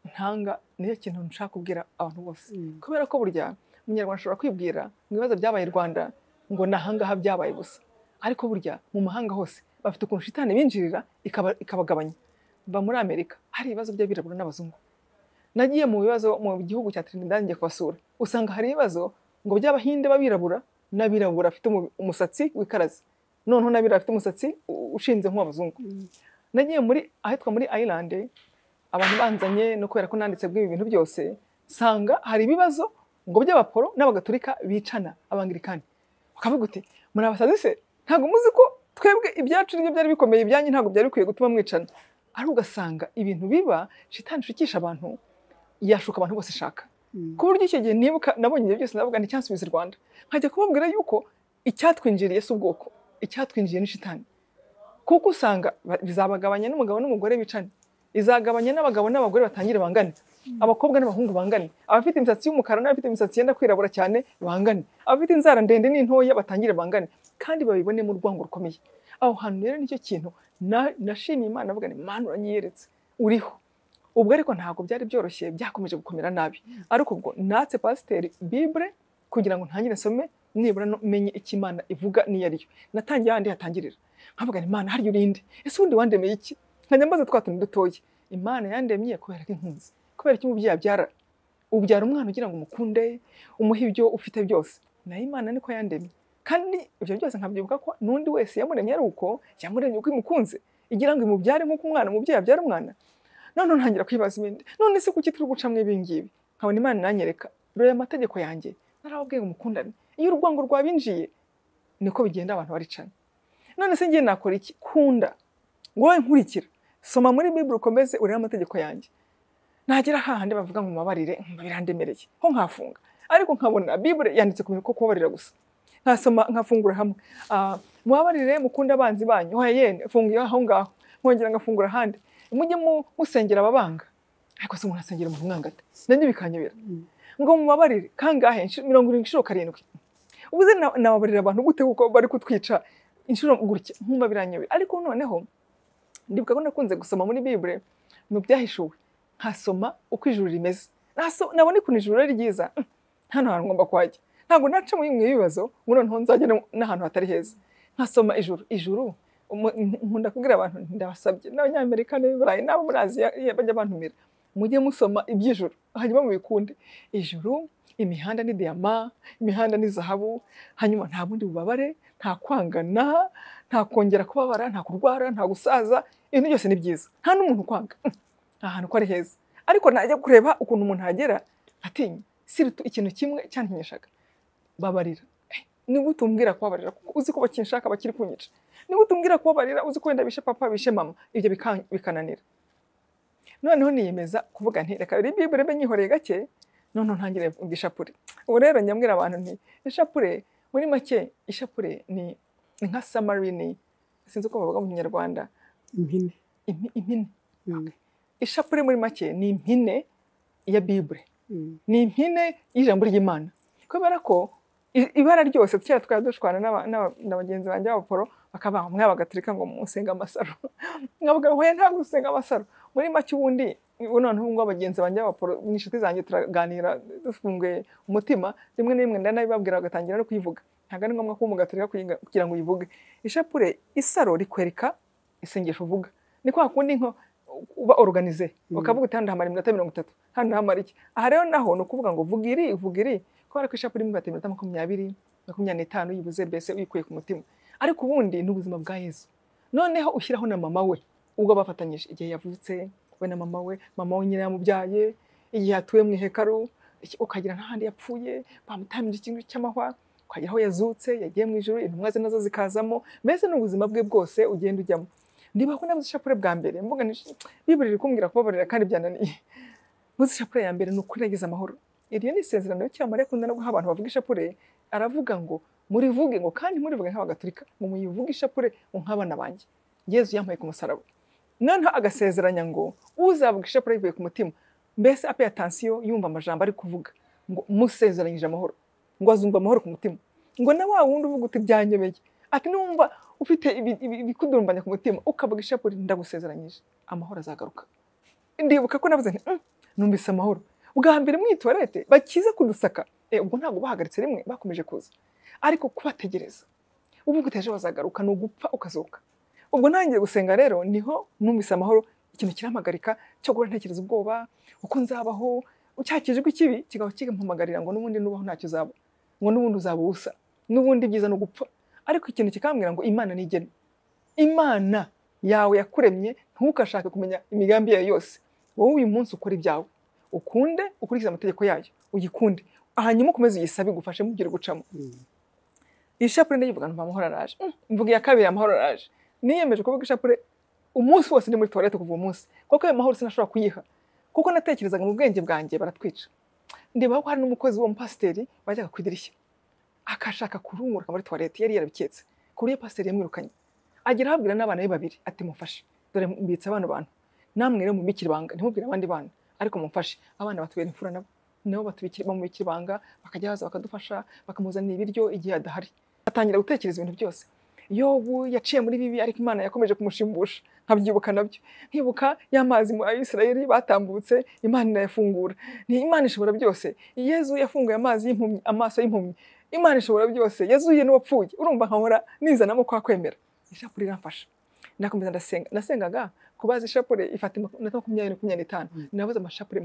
ntanga niyo kintu nshaka kubwira abantu bose kubera ko burya umunyarwanda ashobora kwibwira mu bibazo byabaye i Rwanda ngo nahangaha byabaye gusa ariko burya mu mahanga hose bafite ukuntu shitani binjirira ikabagabanya. Ba muri Amerika hari ibibazo by'abirabura n'abazungu, nagiye mu bibazo mu gihugu cya Trinidad ngiye kubasura usanga hari ibibazo ngo by'abahinde babirabura n'abirabura afite umusatsi w'ikarazi noneho n'abirabura afite umusatsi ushinze nk'uw'abazungu. Nagiye muri ahitwa muri Ireland abantu banzanye no kubera ko nanditse bw'ibi bintu byose sanga hari ibibazo ngo by'abaporo n'abagatolika bicana abangirikani. Ukavuga uti muri abasazi se ntago muzi ko twebwe ibyacu nibyo byari bikomeye ibyanyu ntago byari bikwiye gutuma mwicana. Ari ugasanga ibintu biba shitani shukisha abantu yashuka abantu bose shaka. Ku buryo icyo gihe nibuka nabonye ibyo byose ndavuga nti cyansubiza i Rwanda nkajya kubabwira yuko icyatwinjiriye si ubwoko, icyatwinjiye ni shitani. Kuko usanga bizabagabanya n'umugabo n'umugore bicana, izagabanya n'abagabo n'abagore batangire bangane, abakobwa n'abahungu bangane, abafite imisatsi y'umukara n'abafite imisatsi yenda kwirabura cyane bangane, abafite inzara ndende n'intoya batangire bangane, kandi babibone mu rwango rukomeye. Aho hantu rero nicyo kintu nashimiye Imana avuga ni Mana uranyiyeretse uriho. Ubwo ariko ntabwo byari byoroshye, byakomeje gukomera nabi, ariko ubwo natse pasiteri Bible kugira ngo ntangire nsome nibura menye icyo Imana ivuga niyo ariyo. Natangiye handi hatangirira nkavuga ni Imana haryo urinde, ese undi wandemeye iki? Nkajya mbaza twatuntu dutoye. Imana yandemye kubera ko inkunzi, kubera ko umubyeyi abyara ubyara umwana ugira ngo umukunde umuhe ibyo ufite byose. Na Imana niko yandemye, kandi ibyo byose nkabyibuka ko n'undi wese yamuremye ari uko yamuremye uko imukunze igira ngo imubyare nk'uko umwana umubyeyi abyara umwana. None ntangira kwibaza ibindi, none se kuki turi gucamwe ibingibi? Nkabona Imana nanyereka rero amategeko yanjye narababwiye ngo mukundane. Iyo urwango rwabinjiye niko bigenda abantu baricana. None se ngiye nakora iki? Kunda wowe nkurikira, soma muri Bible ukomeze urebe amategeko yanjye. Nagira hahandi bavuga ngo mubabarire birandemereye ho nkafunga, ariko nkabona Bible yanditse ku ko kubabarira gusa. Nkasoma nkafungura hamwe mubabarire mukunda abanzi banyu hoye fungiye aho ngaho, nkongera ngafungura handi mujye musengera ababanga. Ariko se umuntu asengera mu mwangate nanjye bikanyobera ngo mubabarire kangahe 70 ubuze nababarira abantu gute kuko bari kutwica inshuro gutya nkumva biranyobera. Ariko noneho ndibuka ko nakunze gusoma muri Bible mu byahishuwe, nkasoma uko ijuru rimeze, nabone ko ijuru ari ryiza hano hantu ngomba kwajya. Ntabwo naca mu bimwe bibazo ngo noneho nzajya n'ahantu hatari heza. Nkasoma ijuru nkunda kubwira abantu ndabasabye n'Abanyamerika n'Iburayi n'abo muri Aziya bajya bantumira mujye musoma iby'ijuru hanyuma mubikunde. Ijuru imihanda ni diama, imihanda ni zahabu, hanyuma nta bundi bubabare, nta kwangana, nta kongera kubabara, nta kurwara, nta gusaza, ibintu byose ni byiza, nta n'umuntu kwanga, ahantu ko ari heza. Ariko najya kureba ukuntu umuntu hagera atinya siritu ikintu kimwe cyantinyeshaga, babarira. Ni gutumbwira kubabarira kuko uzi ko bakinshaka bakiri kunyica, ni gutumbwira kubabarira uzi ko wenda bishe papa bishe mama, ibyo bikananira. Noneho niyemeza kuvuga nti reka Bible mbe nyihoreye gake, noneho ntangire igishapure. Ubu rero nyambwira abantu nti ishapure muri make, ishapure ni nka summary, ni sinzi uko bavuga mu Kinyarwanda, impine. Ishapure muri make ni impine ya Bible, ni impine y'ijambo ry'Imana. Kubera ko ibara ryose cyera twadushwana n'abagenzi banjye b'abaporo bakaba mw'abagatolika ngo musenga amasaro, ngavuga hoye nta gusenga amasaro. Muri make ubundi noneho ngo abagenzi banjye b'abaporo n'inshuti zanjye turaganira dufunguye umutima, rimwe n'imwe ndanabibabwira bagatangira no kuyivuga. Ntago ari ngombwa ko umugatolika kugira ngo uyivuge. Ishapure isaro rikwereka isengesho uvuga, ni kwa kundi nko uba organize bakavuga utanda hamara 30 hano hamara iki. Aha rero naho no kuvuga ngo vugiri kubera ko ishapure imwe 25 yibuze mbese uyikuye ku mutima. Ariko ubundi ni ubuzima bwa Yesu. Noneho ushyiraho na mama we ubwo bafatanyije igihe yavutse, we na mama we nyine yamubyaye, igihe atuye mu ihekaru, ukagira n'ahandi yapfuye bamutamije ikintu cy'amahwa, ukagira aho yazutse yagiye mu ijuru, intumwa ze nazo zikazamo, mbese n'ubuzima bwe bwose ugenda ujyamo. Ndiba ko nabuze ishapure bwa mbere mvuga ni Bible iri kumbwira kubabarira kandi byananiye. Buze ishapure ya mbere n'ukuri yagize amahoro. Iriyo ni isezerano y'Imana yakunda no guha abantu bavuga ishapure, aravuga ngo murivuge ngo kandi murivuge nk'abagatolika ngo muyivuge ishapure nk'abana banjye Yesu yampaye ku musaraba. Noneho agasezeranya ngo uzavuga ishapure yivuye ku mutima, mbese ape attention yumva amajambo ari kuvuga ngo musezeranyije amahoro, ngo azumva amahoro ku mutima, ngo na wa wundi uvuga uti byanyebeye ati numva ufite ibikudurumbanya ku mutima ukavuga ishapure ndagusezeranyije amahoro azagaruka. Ndibuka ko navuze nti numvise amahoro. Bwa mbere mu toilette bakize kudusaka, ubwo ntabwo bahagaritse rimwe, bakomeje kuza, ariko kubategereza ubu guteje bazagaruka no gupfa ukazuka. Ubwo nangiye gusenga rero niho numvise amahoro, ikintu kiramagarika cyo guhora ntekereza ubwoba uko nzabaho, ucyakijwe ikibi kigabo kigampamagarira ngo n'ubundi nubaho ntacyo uzaba, ngo n'ubundi uzaba ubusa, n'ubundi byiza no gupfa. Ariko ikintu kikambwira ngo Imana nigene, Imana yawe yakuremye, ntukashake kumenya imigambi yayo yose. Wowe uyu munsi ukora ibyawe, ukunde ukurikiza amategeko yayo, uyikunde, hanyuma ukomeze uyisabe igufashe mu byo gucamo. Ishapure ndayivuga ntumva amahoro araje, mvuga iya kabiri amahoro araje. Niyemeje kuvuga ishapure umunsi wose ndi muri toilette kuva umunsi, kuko ayo mahoro sinashobora kuyiha, kuko natekerezaga mu bwenge bwanjye baratwica. Ndeba ko hari n'umukozi wo mupasiteri wajyaga kwidirishya akashaka kurunguruka muri toilette, yari yarabiketse kuri pasiteri yamwirukanye. Agira habwira n'abana be babiri ati mufashe, dore mbitse abantu namwe rero mubikira ibanga, ntimubwire abandi bana, ariko mumfashe. Abana batubera imfura nabo batubikira bamubikira ibanga, bakajya baza bakadufasha, bakamuzanira ibiryo igihe adahari. Atangira gutekereza ibintu byose. Yobu yaciye muri bibi, ariko Imana yakomeje kumushimbusha, nkabyibuka nabyo. Nkibuka y'amazi mu Isirayeli batambutse, Imana inayafungura. Ni Imana ishobora byose. Yezu yafunguye amazi y'impumyi, amaso y'impumyi. Imana ishobora byose. Yazuye n'uwapfuye. Urumva nkahora nizanamo kwa kwemera. Ishapure iramfasha. Nakomeza ndasenga. Nasengaga kubaza ishapure ifata 20-25. Nabuze amashapure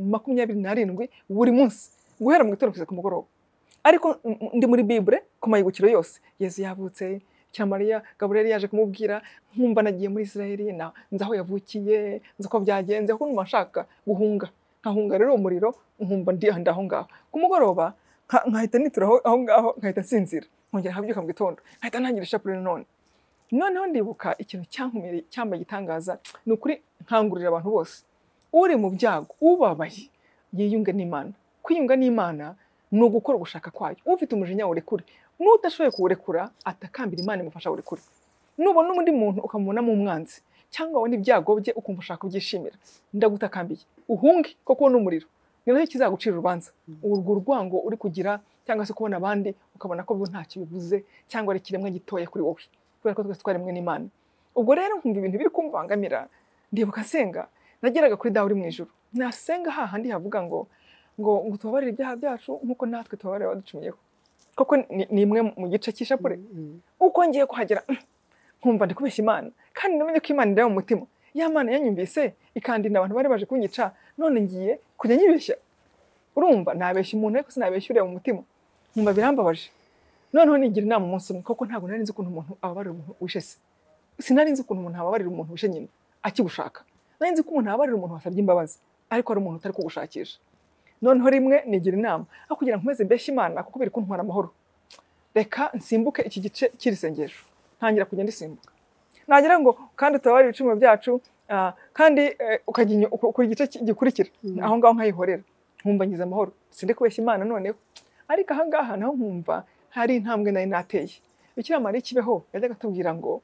27 buri munsi, guhera mu gitondo kugeza ku mugoroba. Ariko ndi muri Bible ku mayibukiro yose. Yezu yavutse, cya Mariya, Gaburiyeli yaje kumubwira, nkumva nagiye muri Isirayeli, nzi aho yavukiye, nzi uko byagenze, kuko numva nshaka guhunga. Nkahunga rero umuriro, nkumva ndi aho ngaho. Ku mugoroba nkahita nitura aho ngaho, nkahita nsinzira. Nkongera nkabyuka mu gitondo, nkahita ntangira ishapure none. Noneho ndibuka ikintu cyankumira cyambaye gitangaza, ni ukuri nkangurira abantu bose. Uri mu byago, ubabaye, yiyunge n'Imana. Kwiyunga n'Imana ni ugukora ugushaka kwayo. Ufite umujinya urekure, n'utashoboye kuwurekura atakambira Imana imufasha urekure. Nubona n'undi muntu ukamubonamo umwanzi, cyangwa wabona ibyago bye ukumva ushaka kubyishimira, ndagutakambiye uhunge, kuko n'umuriro ni nacyo kizagucira urubanza. Urwo rwango uri kugira, cyangwa se kubona abandi ukabona ko byo ntacyo bivuze, cyangwa ari kiremwa gitoya kuri wowe, kubera ko twese twaremwe n'Imana. Ubwo rero nkumva ibintu biri kumvangamira, ndibuka senga, nageraga kuri Dawe uri mu ijuru, nasenga hahandi havuga ngo tubabarire ibyaha byacu nkuko natwe tubabarira abaducumuyeho. Koko ni imwe mu gice cy'ishapure. Uko ngiye kuhagera nkumva ndi kubeshya Imana, kandi namenye ko Imana iri mu mutima. Ya Mana yanyumvise ikandinda abantu bari baje kunyica, none ngiye kujya nyibeshya. Urumva nabeshya umuntu, ariko sinabeshya uri mu mutima. Nkumva birambabaje. Noneho nigira inama umunsi umwe, koko ntabwo nari nzi ukuntu umuntu ababarira umuntu wishe se. Sinari nzi ukuntu umuntu ababarira umuntu wishe nyina akigushaka. Nari nzi ko umuntu ababarira umuntu wasabye imbabazi, ariko ari umuntu utari kugushakisha. Noneho rimwe nigira inama aho kugira ngo mpeze mbeshya Imana, kuko biri kuntwara amahoro. Reka nsimbuke iki gice cy'irisengesho. Ntangira kugenda isimbuka. Nagira ngo kandi tubabarire ibicumuro byacu, kandi ukajya kuri gice gikurikira, aho ngaho nkayihorera. Nkumva ngize amahoro. Sinde kubeshya Imana noneho. Ariko aha ngaha naho nkumva hari intambwe nari nateye. Bikira Mariya kibeho yajyaga atubwira ngo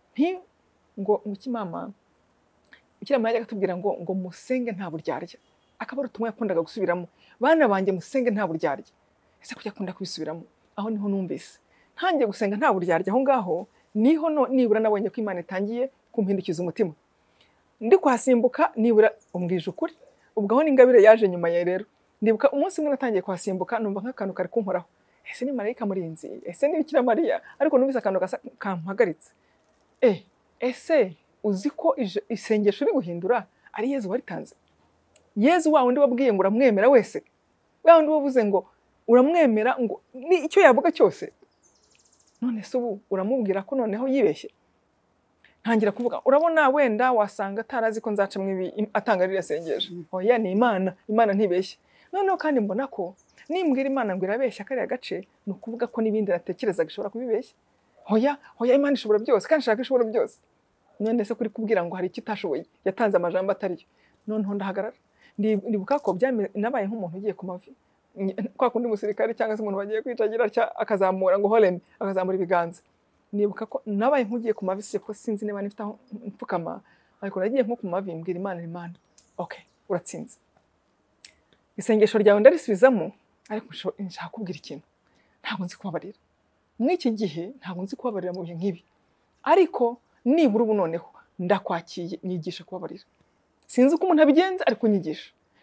mukimama, Bikira Mariya yajyaga atubwira ngo musenge nta buryarya. Akabaro tumwe yakundaga gusubiramo, bana banjye musenge nta buryarya. Ese kujya akunda kubisubiramo, aho niho numvise ntangiye gusenga nta buryarya. Aho ngaho niho nibura nabonye ko Imana itangiye kumpindukiza umutima. Ndi kwasimbuka nibura umbwije ukuri. Ubwo aho n'ingabire yaje nyuma ya rero. Ndibuka umunsi umwe natangiye kwasimbuka, numva nk'akantu kari kunkoraho. Ese ni marayika murinzi? Ese ni Bikira Mariya? Ariko numvise akantu kampagaritse. Ese uzi ko isengesho uri guhindura ari Yezu waritanze? Yezu wa wundi wabwiye ngo uramwemera wese, wa wundi wavuze ngo uramwemera ngo ni icyo yavuga cyose. None se ubu uramubwira ko noneho yibeshye? Ntangira kuvuga, urabona wenda wasanga atarazi ko nzacamwe ibi atanga ririya sengesho. Oya, ni Imana, Imana ntibeshye. Noneho kandi mbona ko nimbwira Imana ngo irabeshya kariya gace, ni ukuvuga ko n'ibindi natekereza gishobora kubibeshya. Oya, Imana ishobora byose, kandi ishaka ishobora byose. None se kuri kubwira ngo hari icyo itashoboye, yatanze amajambo atariyo. Noneho ndahagarara. Ndibuka ko nabaye nk'umuntu ugiye ku mavi, kwa kundi umusirikare cyangwa se umuntu bagiye kwicagira akazamura ngo holeme, akazamura ibiganza. Nibuka ko nabaye nk'ugiye ku mavi, ko sinzi niba nifite aho mfukama, ariko nagiye nko ku mavi mbwira Imana, okay, uratsinze. Isengesho ryawe ndarisubizamo, ariko nshaka kubwira ikintu. Ntabwo nzi kubabarira. Mw'iki gihe ntabwo nzi kubabarira mu bihe nk'ibi. Ariko nibura ubu noneho ndakwakiye, nyigisha kubabarira. Sinzi uko umuntu abigenza, ariko nyigisha.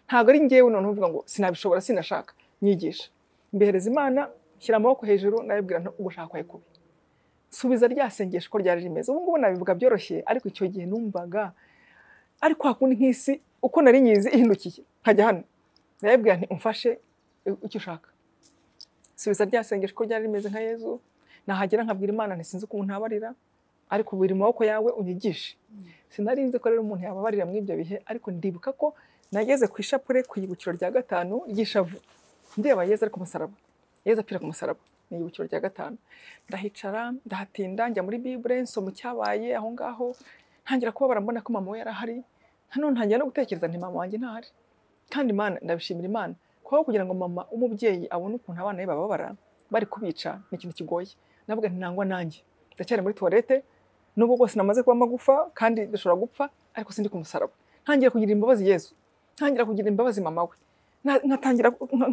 ntabwo ari njyewe none uvuga ngo sinabishobora sinashaka nyigisha mbihereza Imana shyira amaboko hejuru nayibwira nto ugushaka kwawe kubi subiza ryasengesho ko ryari rimeze ubu ngubu nabivuga byoroshye ariko icyo gihe numvaga ariko hakundi nk'isi uko nari nyizi ihindukiye nkajya hano nayibwira nti umfashe icyo ushaka subiza ryasengesho ko ryari rimeze nka Yezu nahagera nkabwira Imana nti sinzi ukuntu ntabarira ariko biri mu maboko yawe unyigishe sinarinze ko rero umuntu yababarira mu ibyo bihe ariko ndibuka ko nageze ku ishapure ku yibukiro rya 5 ry'ishavu ndeba Yezu ari ku musaraba Yezu apfira ku musaraba ni yibukiro rya 5 ndahicara ndahatinda njya muri Bible nsoma cyabaye aho ngaho ntangira kubabara mbona ko mama we yarahari hano ntangira no gutekereza nti mama wanjye ntahari kandi Imana ndabishimira Imana kuko kugira ngo mama umubyeyi abone ukuntu abana be bababara bari kubica ni ikintu kigoye navuga nti nangwa nanjye ndacyari muri toilette nubwo bwose namaze kuba magufa kandi ndashobora gupfa ariko sindi ku musaraba ntangira kugira imbabazi Yezu ntangira kugira imbabazi mama we nkatangira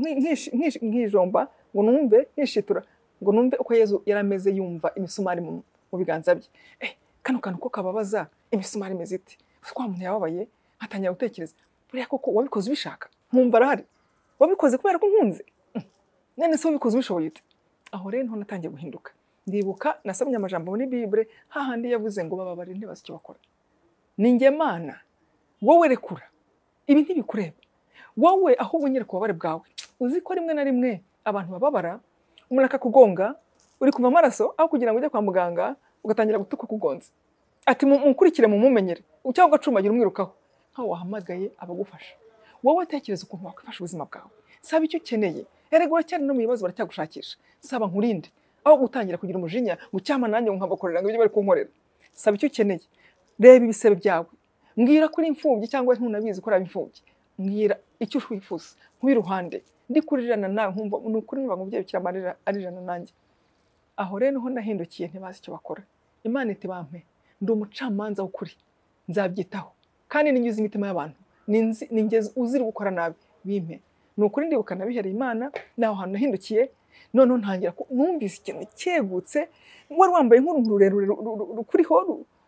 nkijomba ngo numve nkishitura ngo numve uko Yezu yarameze yumva imisumari mu biganza bye kano kantu ko kababaza imisumari imeze ite kwa muntu yababaye nkatangira gutekereza buriya koko wabikoze ubishaka nkumva arahari wabikoze kubera ko nkunze none se wabikoze ubishoboye ute aho rero nto natangiye guhinduka ndibuka nasomye amajambo muri Bible hahandi yavuze ngo bababare ntibazi icyo bakora ni njye Mana wowe rekura ibi ntibikureba wowe ahubwo nyereka ububabare bwawe uzi ko rimwe na rimwe abantu bababara umuntu akakugonga uri kuva amaraso aho kugira ngo ujye kwa muganga ugatangira gutuka kugonza ati mukurikire mu mumenyere cyangwa ugacumagira umwirukaho nkaho wahamagaye abagufasha wowe tekereza ukuntu wakwifasha ubuzima bwawe saba icyo ukeneye erega uracyari no mu bibazo baracyagushakisha saba nkurinde aho gutangira kugira umujinya ngo cyama nanjye nkabakorera ngo ibyo bari kunkorera saba icyo ukeneye reba ibisebe byawe mbwira kuri imfubyi cyangwa ntunabizi ko ari imfubyi mbwira icyo wifuza nkwiruhande ndi kurirana nawe nkumva n'ukuri niba ngubye bikira amarira arirana nanjye aho rero ho nahindukiye ntibazi icyo bakora Imana iti bampe ndi umucamanza w'ukuri nzabyitaho kandi ninyuze imitima y'abantu ningeze uziri gukora nabi bimpe nukuri ndibuka nabihereye Imana naho hantu nahindukiye none ntangira numvise ikintu cyegutse wari wambaye nk'uruntu rurerure rukuriho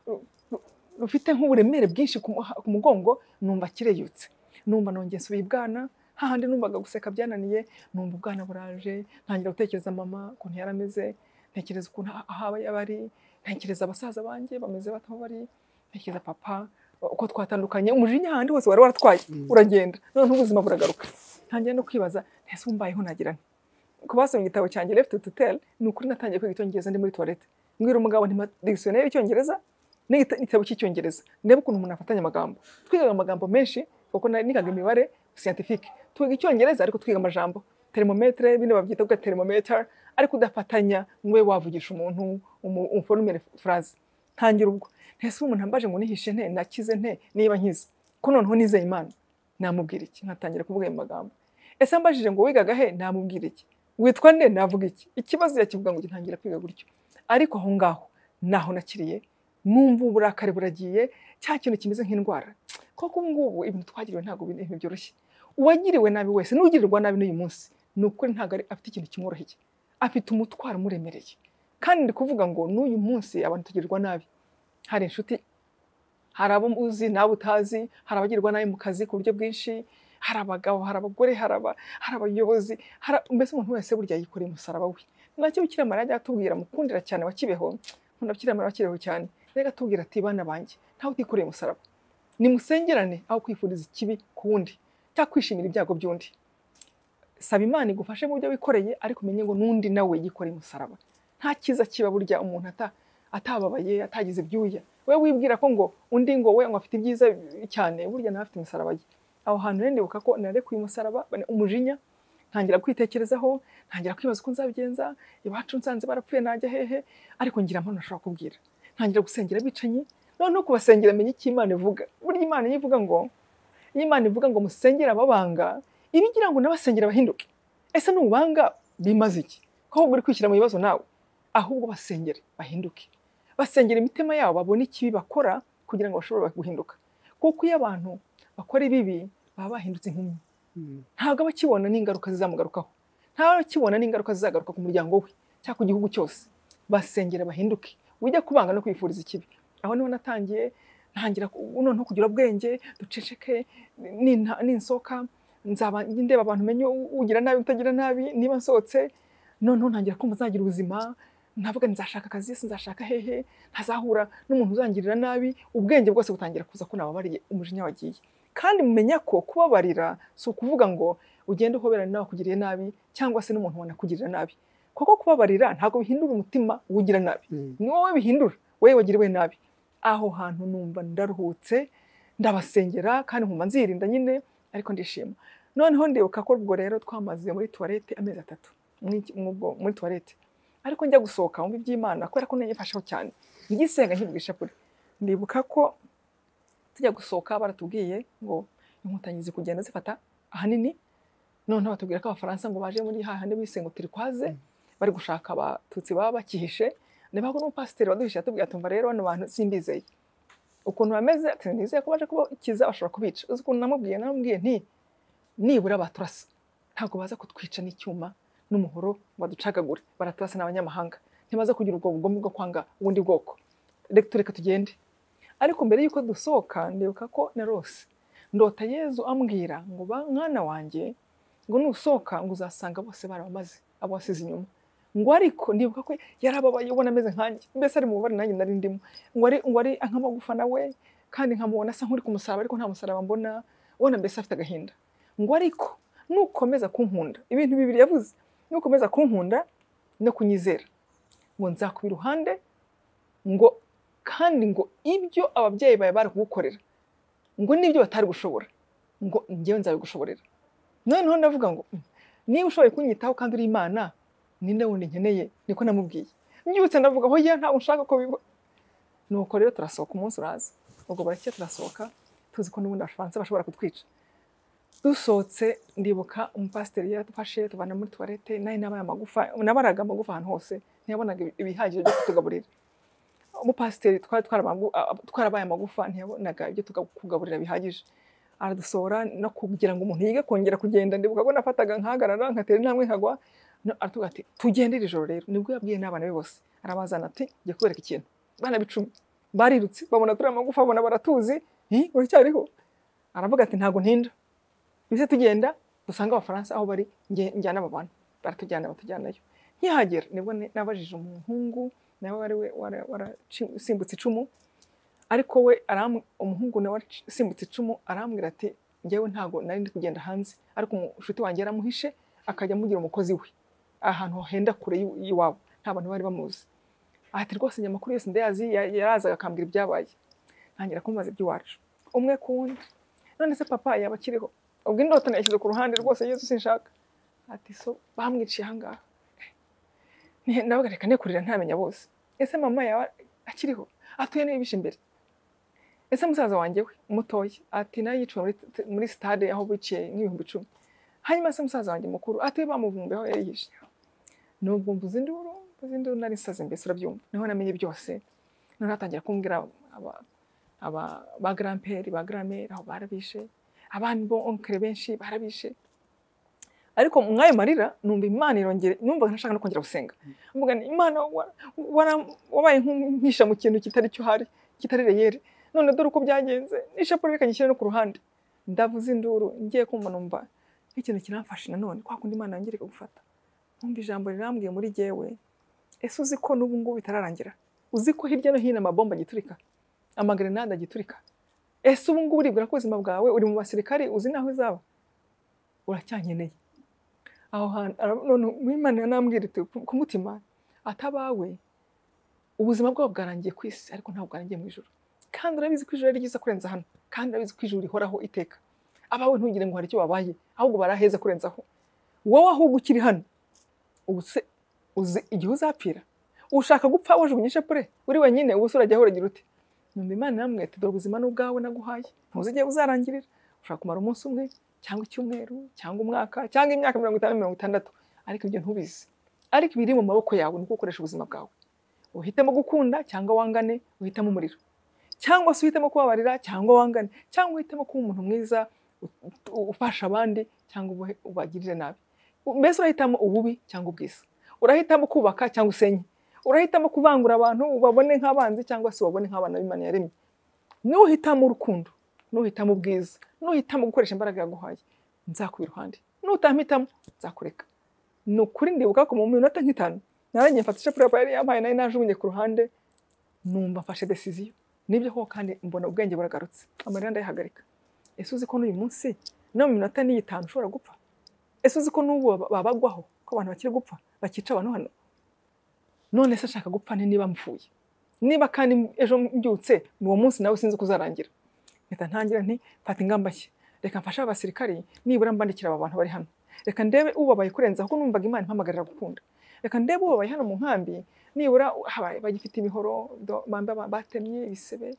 rufite nk'uburemere bwinshi ku mugongo numva kireyutse numva nongeye nsubiye ibwana hahandi numvaga guseka byananiye numva ubwana buraje ntangira gutekereza mama ukuntu yarameze ntekereza ukuntu ahaba yabari ntekereza abasaza banjye bameze bataho bari ntekereza papa uko twatandukanye umujinya handi hose wari waratwaye uragenda none ubuzima buragaruka ntangira no kwibaza ntese umbayeho nagirana kubasomye igitabo cyanjye Left to Tell nukuri natangiye kwiga icyongereza ndi muri toilette mbwira umugabo nti dictionnaire y'icyongereza n'igitabo cy'icyongereza ndebe ukuntu umuntu afatanya amagambo twigaga amagambo menshi kuko nigaga imibare scientifique twiga icyongereza ariko twiga amajambo thermometre bine babyita ko thermometer ariko udafatanya ngwe wavugisha umuntu umformere phrase ntangira ubwo ntese umuntu ambaje ngo nihishe nte nakize nte niba nkize ko noneho nizeye Imana namubwira iki nkatangira kuvuga ayo magambo ese ambajije ngo wigaga he namubwira iki witwa nde navuga iki ikibazo yakivuga ngo ntangira kwiga gutyo ariko aho ngaho naho nakiriye numva uburakare buragiye cya kintu kimeze nk'indwara koko ngubu ibintu twagiriwe ntago ibintu byoroshye uwagiriwe nabi wese nugirirwa nabi n'uyu munsi nukuri ntago afite ikintu kimworoheye afite umutwaro muremereye kandi ndi kuvuga ngo n'uyu munsi abantu tugirirwa nabi hari inshuti hari abo uzi nabo utazi hari abagirwa nabi mu kazi ku buryo bwinshi hari abagabo hari abagore hari abayobozi mbese umuntu wese burya yikoreye umusaraba we nacyo Bikira Mariya ajya atubwira mukundira cyane wa Kibeho nkunda Bikira Mariya wa Kibeho cyane rega atubwira ati bana banjye ntawe utikoreye umusaraba nimusengerane aho kwifuriza ikibi ku wundi cyangwa kwishimira ibyago by'undi saba Imana igufashe mu byo wikoreye ariko umenye ngo n'undi nawe yikoreye umusaraba nta kiza kiba burya umuntu atababaye atagize byuya we wibwira ko ngo undi ngo we ngo afite ibyiza cyane burya nawe afite umusaraba ye aho hantu rero ndibuka ko narekuye umusaraba umujinya ntangira kwitekerezaho ntangira kwibaza uko nzabigenza iwacu nsanze barapfuye najya hehe ariko ngira mpano nashobora kubwira ntangira gusengera bicanyi noneho kubasengera menye icyo Imana ivuga burya Imana ivuga ngo musengere ababanga ibigira ngo nabasengera bahinduke ese nubanga bimaze iki ko ahubwo uri kwishyira mu bibazo nawe ahubwo basengere bahinduke basengera imitima yabo babone ikibi bakora kugira ngo bashobore guhinduka kuko iyo abantu bakora ibibi baba bahindutse impumyi ntabwo abakibona n'ingaruka zizamugarukaho ntabwo abakibona n'ingaruka zizagaruka ku muryango we cyangwa ku gihugu cyose basengera bahinduke ujya kubanga no kwifuriza ikibi aho niho natangiye ntangira noneho kugira ubwenge duceceke ninsoka nzaba ndeba abantu menye ugira nabi utagira nabi, niba nsohotse noneho ntangira kumva nzagira ubuzima, ntavuga nzashaka akazi, nzashaka hehe, ntazahura n'umuntu uzangirira nabi, ubwenge bwose butangira kuza ko nababariye, umujinya wagiye. Kandi mumenya ko kubabarira si ukuvuga ngo ugende uhoberana nawe kugiriye nabi cyangwa se n'umuntu wanakugirira nabi, kuko kubabarira ntabwo bihindura umutima ugira nabi, ni wowe bihindura, wewe wagiriwe nabi. Aho hantu numva ndaruhutse, ndabasengera kandi nkumva nzirinda nyine, ariko ndishima. Noneho ndibuka ko ubwo rero twamaze muri toilette amezi 3 muri toilette, ariko njya gusohoka mu by'Imana kubera ko nanyifashaho cyane, ngisenga nkibwisha kuri. Ndibuka ko tujya gusohoka baratubwiye ngo inkotanyi kugenda zifata ahanini, noneho batubwira ko abafaransa ngo baje muri hahande bisengo turikwaze, bari gushaka abatutsi baba bakihishe. Niba ko n'umupasiteri waduhishe atubwira tumva rero bano bantu simbizeye ukuntu bameze, ati nizeye ko baje kubakiza bashobora kubica. Uzi ukuntu namubwiye nti nibura baturasa, ntabwo baza kutwica n'icyuma n'umuhoro baducagagure, baraturasa n'abanyamahanga, ntibaza kugira ubwo bugome bwo kwanga ubundi bwoko, reka tugende. Ariko mbere yuko dusohoka ndibuka ko narose ndota Yezu ambwira ngo mwana wanjye, ngo nusohoka ngo uzasanga bose barabamaze abo wasize inyuma. Ngo ariko ndibuka ko yarababaye ubona ameze nkanjye, mbese ari mu bubari nanjye nari ndimo, ngo ari nk'amagufa nawe, kandi nkamubona asa nk'uri ku musaraba ariko nta musaraba mbona, ubona mbese afite agahinda. Ngo ariko nukomeza kunkunda, ibintu bibiri yavuze, nukomeza kunkunda no kunyizera, ngo nzakuba iruhande, ngo kandi ngo ibyo ababyeyi bawe bari kugukorera, ngo nibyo batari gushobora, ngo njyewe nzabigushoborera. Noneho ndavuga ngo niba ushoboye kunyitaho kandi uri Imana, ninde wundi nkeneye? Niko namubwiye. Mbyutse ndavuga hoya ntabwo nshaka ko biba. Nuko rero turasohoka, umunsi uraza, ubwo baracye turasohoka, tuzi ko n'ubundi abafaransa bashobora kutwica. Dusohotse ndibuka umupasiteri yaradufashe tubana muri toilette, nayo nabaye amagufa, nabaraga amagufa ahantu hose, ntiyabonaga ibihagije byo kutugaburira. Umupasiteri twarabaye amagufa, ntiyabonaga ibyo tugaburira bihagije. Aradusohora no kugira ngo umuntu yige kongera kugenda. Ndibuka ko nafataga nkahagarara nkatera intambwe nkagwa, aratuga ati tugendere ijoro rero. Nibwo yabwiye n'abana be bose, arabazana ati ngiye kubereka ikintu. Bana bicumi barirutse babona turi amagufa, babona baratuzi, uracyariho. Aravuga ati ntago ntinda, bise tugenda dusanga abafaransa aho bari, njyana aba bantu baratujyana batujyanayo. Nkihagera nibwo nabajije umuhungu nawe warasimbutse icumu, ariko we umuhungu nawe warasimbutse icumu arambwira ati njyewe ntago nari ndi kugenda hanze, ariko umushuti wanjye yaramuhishe akajya mugira umukozi we ahantu henda kure y'iwabo, nta bantu bari bamuzi. Ati rwose nyamakuru yose ndayazi, yarazaga akambwira ibyabaye. Ntangira kumubaza iby'iwacu umwe ku wundi, none se papa yaba akiriho? Ubwo indoto nayashyize ku ruhande, rwose Yesu sinshaka. Ati so bamwiciye ahangaha, nawe reka nekurira ntamenya bose. Ese mama yaba akiriho? Atuye n'ibishe imbere. Ese musaza wanjye we umutoya? Ati nayo yiciwe muri stade aho biciye nk'ibihumbi 10. Hanyuma se musaza wanjye mukuru atuye bamuvumbe aho yari yishe. Nubwo mvuze induru nari nsaze, mbese urabyumva. Niho namenye byose. None atangira kumbwira ba grand-père ba grand-mère aho barabishe, abandi bo oncle benshi barabishe. Ariko mwayo marira numva Imana irongere, numva ntashaka no kongera gusenga. Mvuga ni Imana wabaye nk'umpisha mu kintu kitari cyo hari, kitari reyere. None dore uko byagenze, ishapure reka nyishyire no ku ruhande. Ndavuze induru, ngiye kumva numva ikintu kiramfashe nanone, kwa kundi Imana yangirika gufata. Numva ijambo rirambwiye muri jyewe, ese uzi ko n'ubu ngubu bitararangira? Uzi ko hirya no hino amabomba agiturika, amagrenade agiturika? Ese ubu ngubu uribwira ko ubuzima bwawe uri mu basirikari, uzi naho izaba? Uracyankeneye. Aho hantu Imana yanambwira iti ku mutima, atabawe ubuzima bwabo bwarangiye ku isi, ariko ntabwo bwarangiye mu ijuru. Kandi urabizi ko ijuru ari ryiza kurenza hano, kandi urabizi ko ijuru rihoraho iteka. Abawe ntugire ngo hari icyo babaye, ahubwo baraheza kurenzaho. Wowe ahubwo ukiri hano, uzi igihe uzapfira? Ushaka gupfa wajugunye ishapure uri wenyine, ubu urajya uragira uti numva Imana yamwe ati dore ubuzima n'ubwawe naguhaye, ntuzi igihe uzarangirira. Ushaka kumara umunsi umwe cyangwa icyumweru cyangwa umwaka cyangwa imyaka 50 60, ariko ibyo ntubizi. Ariko ibiri mu maboko yawe nuko ukoresha ubuzima bwawe. Uhitamo gukunda cyangwa wangane, uhitamo umuriro. Cyangwa se uhitamo kubabarira cyangwa wangane, cyangwa uhitamo kuba umuntu mwiza ufasha abandi cyangwa ubagirire nabi. Mbese urahitamo ububi cyangwa ubwiza. Urahitamo kubaka cyangwa usenye. Urahitamo kuvangura abantu ubabone nk'abanzi cyangwa se ubabone nk'abana b'Imana yaremye. Nuhitamo urukundo, nuhitamo ubwiza, nuhitamo gukoresha imbaraga yaguhaye, nzakubira iruhande, nutampitamo nzakureka. Ni ukuri ndibuka ko mu minota nk'itanu narangiye mfata ishapure yari yampaye nayo najugunye ku ruhande, numva mfashe decision. Nibyo koko kandi mbona ubwenge buragarutse, amarira ndayihagarika. Ese uzi ko n'uyu munsi no mu minota n'itanu ushobora gupfa? Ese uzi ko n'ubu babagwaho ko abantu bakiri gupfa bakica abantu hano? None se ashaka gupfa niba mpfuye, niba kandi ejo mbyutse uwo munsi nawe sinzi kuzarangira. Mpita ntangira nti fata ingamba nshya, reka mfashe abasirikari nibura mbandikira aba bantu bari hano, reka ndebe ubabaye kurenza kuko numvaga Imana impamagarira gukunda, reka ndebe ubabaye hano mu nkambi nibura habaye bagifite imihoro batemye ibisebe,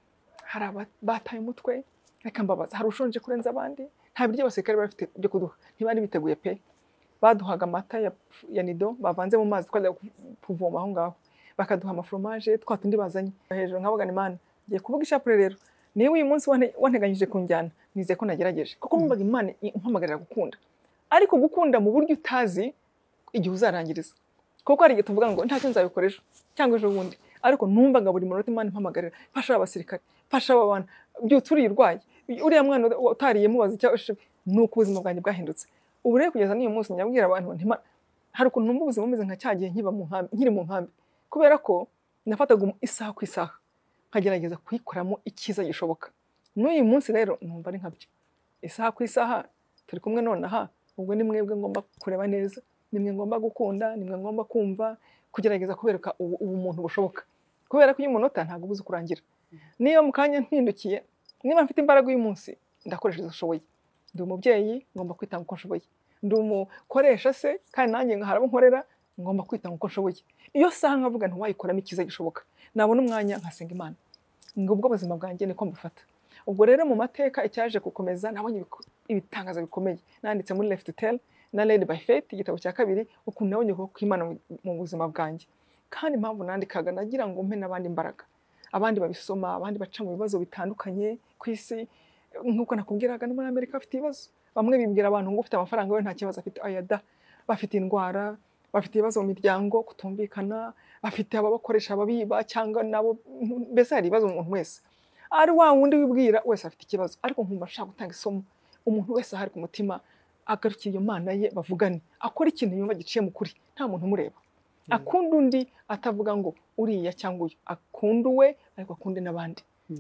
hari bataye umutwe, reka mbabaza hari ushonje kurenza abandi. Nta biryo abasirikari bafite byo kuduha, ntibari biteguye pe. Baduhaga amata ya nido bavanze mu mazi twajya kuvoma aho ngaho, bakaduha amafromaje twatundi bazanye hejuru. Nkavuga Imana ngiye kuvuga ishapure rero, niba uyu munsi wanteganyije kunjyana nize ko nagerageje, kuko numvaga Imana impamagarira gukunda, ariko gukunda mu buryo utazi igihe uzarangiriza. Kuko hari igihe tuvuga ngo ntacyo nzabikoresha cyangwa ejo bundi, ariko numvaga buri munota Imana impamagarira, fasha abasirikare, fasha aba bantu, byutse uriye urwaye, uriya mwana utariye mubaza icyo nuko ubuzima bwanjye bwahindutse. Ubu rero kugeza n'uyu munsi nyabwira abantu nti hari ukuntu numva ubuzima bumeze nka cyagiye nkiri mu nkambi, kubera ko nafataga isaha ku isaha nkagerageza kuyikoramo icyiza gishoboka. N'uyu munsi rero numva ari nkabyo, isaha ku isaha turi kumwe nonaha. Ubwo ni mwebwe ngomba kureba neza, nimwe ngomba gukunda, nimwe ngomba kumva, kugerageza kubereka ubumuntu bushoboka, kubera ko uyu munota ntabwo ubuze kurangira. Niyo mu kanya mpindukiye, niba mfite imbaraga uyu munsi ndakoresha izo nshoboye. Ndi umubyeyi ngomba kwitanga uko nshoboye, ndi umukoresha se kandi nanjye nkaharabo nkorera ngomba kwitanga uko nshoboye. Iyo saha nkavuga ntiwayikoramo icyiza gishoboka, nabona umwanya nkasenga Imana, ubwo ubuzima bwanjye niko mbufata. Ubwo rero mu mateka icyaje gukomeza, nabonye ibitangaza bikomeye nanditse muri Left to Tell na Led by Faith, igitabo cya kabiri, ukuntu nabonye ko Imana mu buzima bwanjye. Kandi impamvu nandikaga nagira ngo mpe n'abandi imbaraga, abandi babisoma, abandi baca mu bibazo bitandukanye ku isi. Nkuko nakubwiraga no muri Amerika bafite ibibazo, bamwe bibwira abantu ngo ufite amafaranga we nta kibazo afite, ayada bafite indwara, bafite ibibazo mu miryango, kutumvikana, bafite ababakoresha ababiba cyangwa nabo, mbese hari ibibazo umuntu wese. Ari wa wundi wibwira wese afite ikibazo, ariko nkumva ashaka gutanga isomo umuntu wese ahari ku mutima, agarukira iyo Mana ye bavugane, akora ikintu yumva giciye mu kuri, nta muntu umureba. Akunda undi, atavuga ngo uriya cyangwa uyu, akunda we ariko akunde n'abandi.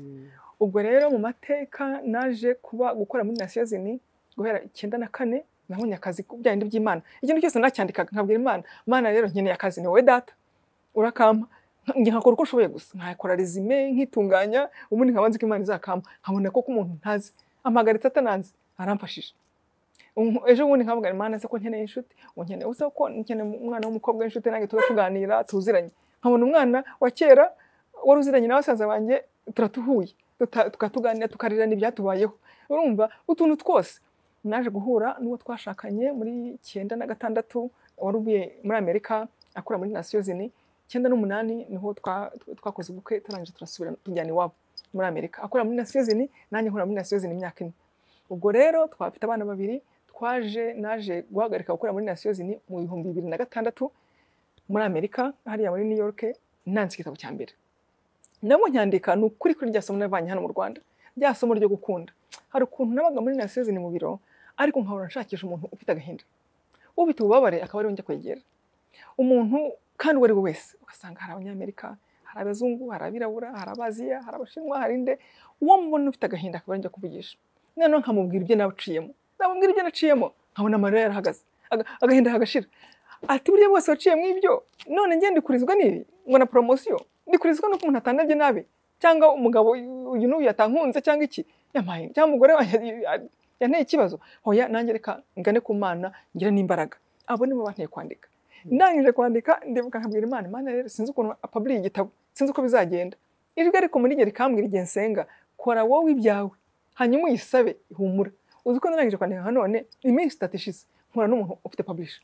Ubwo rero mu mateka naje gukora muri Nations Unies guhera 94, nabonye akazi byandi by'Imana. Ikintu cyose nacyandikaga nkabwira Imana, Mana rero nkeneye akazi, ni wowe data urakampa, ngiye nkakora uko nshoboye gusa, nkakora resume nkitunganya, ubundi nkabanze ko Imana izakampa, nkabona ko umuntu ntazi amagaritse atananze aramfashije. Ejo bundi nkavuga Imana se ko nkeneye inshuti, nkeneye usa ko nkeneye umwana w'umukobwa w'inshuti nange tuganira tuziranye, nkabona umwana wa kera wari uziranye n'abasaza banjye turatuhuye, tukatuganira tukarira n'ibyatubayeho. Urumva utuntu twose. Naje guhura n'uwo twashakanye muri 96, wari ubuye muri Amerika akora muri Nations Unies. 98 niho twakoze ubukwe, turangije turasubira tujyana iwabo muri Amerika. Akora muri Nations Unies, nanjye nkora muri Nations Unies imyaka 4. Ubwo rero twafite abana babiri, naje guhagarika gukora muri Nations Unies mu 2006 muri Amerika, hariya muri New York, nanze igitabo cya mbere. Nabo nyandika n'ukuri kuri rya somo navanye hano mu Rwanda, rya somo ryo gukunda. Hari ukuntu nabaga muri Nations Unies mu biro, ariko nkahora nshakisha umuntu ufite agahinda, ufite ububabare akaba ari we njya kwegera. Umuntu kandi uwo ari we wese, ugasanga hari Abanyamerika, hari abazungu, hari abirabura, hari abaziya, hari abashinwa, hari inde, uwo mubona ufite agahinda akaba ari njya kuvugisha. Noneho nkamubwira ibyo naciyemo, namubwira ibyo naciyemo, nkabona amarira yarahagaze, agahinda hagashira. Ati buriya bose waciye mu ibyo, none ngende kurizwa n'ibi ngo na promotion, ndikurizwa no kumuntu atandabye nabe, cyangwa umugabo uyu n'uyu yatankunze cyangwa iki, yamaye cyangwa umugore yanteye ikibazo. Hoya nanjye reka ngane ku Mana ngira n'imbaraga. Abo nibo banteye kwandika. Ndangije kwandika ndibuka nkabwira Imana, Imana rero sinzi ukuntu publish igitabo, sinzi uko bizagenda. Ijwi ariko muri gihe rikambwira igihe nsenga, kora wowe ibyawe hanyuma uyisabe ihumura. Uzi ko narangije kwandika none iminsi 3 ishize nkora n'umuntu ufite publish.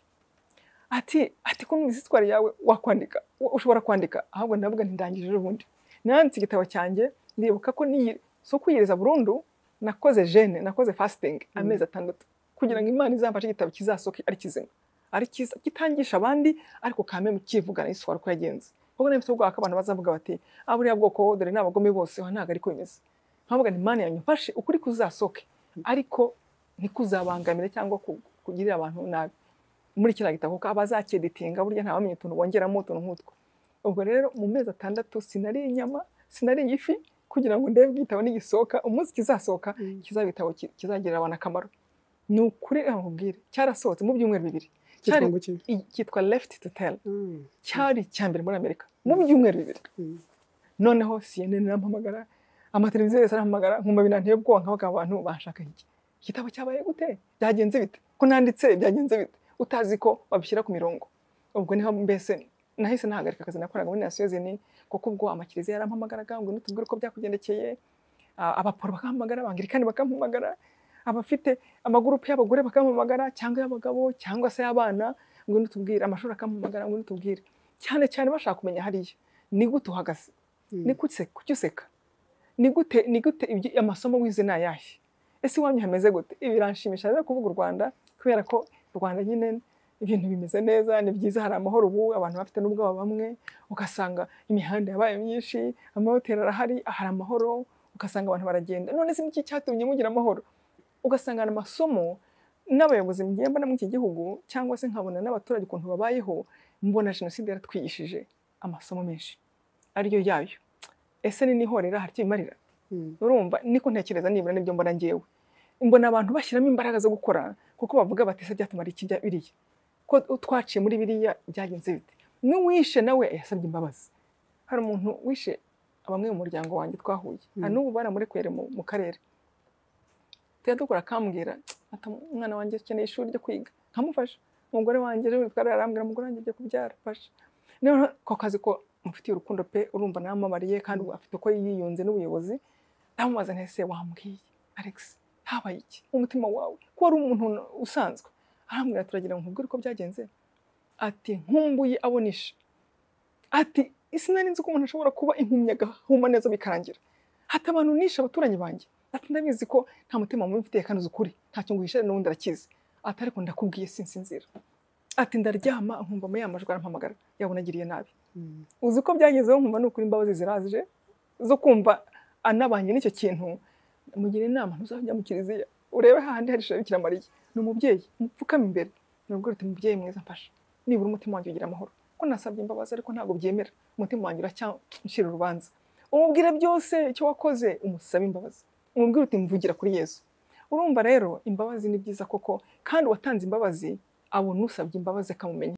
Ati ko n'izitwara yawe wakwandika, ushobora kwandika. Ahubwo ndavuga ntindangije ejo bundi nanditse igitabo cyanjye, ndibuka ko so kwiyiriza burundu, nakoze jeûne, nakoze fasting amezi 6 kugira ngo Imana izamfashe igitabo kizasoke ari kizima, ari kiza kitangisha abandi, ariko kame mukivugana iswara ko yagenze. Kuko n'ibyo ubwo abantu bazavuga bati aburiya bwoko dore n'abagome bose ntago ari ko bimeze. Nkavuga Imana yanyufashe ukuri kuzasoke, ariko ntikuzabangamire cyangwa kugirira abantu nabi muri kiriya gitabo kuko abazakeditinga burya ntawamenye utuntu bongeramo utuntu nk'utwo. Ubwo rero mu mezi 6 sinariye inyama sinariye ifi kugira ngo ndebe igitabo nigisohoka umunsi kizasohoka kizaba igitabo kizagirira abantu akamaro. Ni ukuri amubwire cyarasohotse mu byumweru 2 cyitwa Left to Tell cyari cyambere muri Amerika mu byumweru 2. Noneho CNN rampamagara amateleviziyo yose arampamagara nkumva binanteye ubwoba nkabaga abantu bashaka iki igitabo cyabaye gute byagenze bite ko nanditse byagenze bite utazi ko babishyira ku mirongo. Ubwo niho mbese nahise nahagarika akazi nakoraga muri Nations Unies kuko ubwo amakiriziya yarampamagaraga ngo nutubwire uko byakugendekeye, abaporo bakampamagara, abangirikani bakampamagara, abafite amagurupe y'abagore bakampamagara cyangwa y'abagabo cyangwa se y'abana ngo nutubwire, amashuri akampamagara ngo nutubwire, cyane cyane bashaka kumenya hariya ni gute uhagaze, ni kucyuseka, ni gute amasomo wize nayahe, ese iwanyu hameze gute. Ibi biranshimisha rero kuvuga u Rwanda kubera ko u Rwanda nyine ibintu bimeze neza, ni byiza, hari amahoro ubu, abantu bafite n'ubwoba bamwe, ugasanga imihanda yabaye myinshi, amahoteli arahari, hari amahoro, ugasanga abantu baragenda. None se iki cyatumye mugira amahoro? Ugasanga amasomo n'abayobozi mugenda na mu iki gihugu cyangwa se nkabona n'abaturage ukuntu babayeho, mbona jenoside yaratwigishije amasomo menshi ariyo yayo. Ese ni nihorera hari kimarira? Urumva niko ntekereza nibura nibyo mbona ngewe. Mbona abantu bashyiramo imbaraga zo gukora kuko bavuga bati se byatumara iki biriya ko twaciye muri biriya byagenze bite. N'uwishe nawe yasabye imbabazi. Hari umuntu wishe abamwe mu muryango wanjye twahuye, n'ubu baramurekuye mu karere. Dukora akambwira ati umwana wanjye akeneye ishuri ryo kwiga nkamufasha, umugore wanjye rero arambwira umugore wanjye agiye kubyara fasha. Niyo ko kazi ko mufitiye urukundo pe, urumva namamariye kandi afite uko yiyunze n'ubuyobozi. Ndamubaza ntese wambwiye Alex habaye iki umutima wawe ko ari umuntu usanzwe? Arambwira turagira ngo nkubwire uko byagenze. Ati nkumbuye abonisha, ati isinari nzi ko umuntu ashobora kuba impumyi agahuma neza bikarangira, hata abantu nisha abaturanyi banjye. Ati ndabizi ko nta mutima mubi mfitiye kandi uzukuri ntacyo nguhishe n'undi arakize. Ati ariko ndakubwiye sinsinzira. Ati ndaryama nkumva mu yamajwi arampamagara yabonagiriye nabi. Uzi ko byagezeho nkumva n'ukuri imbabazi ziraje zo kumva anabanye n'icyo kintu. Mugira inama ntuzajya mu kiliziya urebe hahandi hari Bikira Mariya, ni umubyeyi mupfukama imbere nubwo uti mubyeyi mwiza mfasha nibura umutima wanjye ugira amahoro ko nasabye imbabazi ariko ntago byemera, umutima wanjye uracyanshira urubanza. Umubwire byose icyo wakoze, umusaba imbabazi, umubwire uti mvugira kuri Yesu. Urumva rero imbabazi ni byiza koko, kandi watanze imbabazi abona usabye imbabazi akamumenya.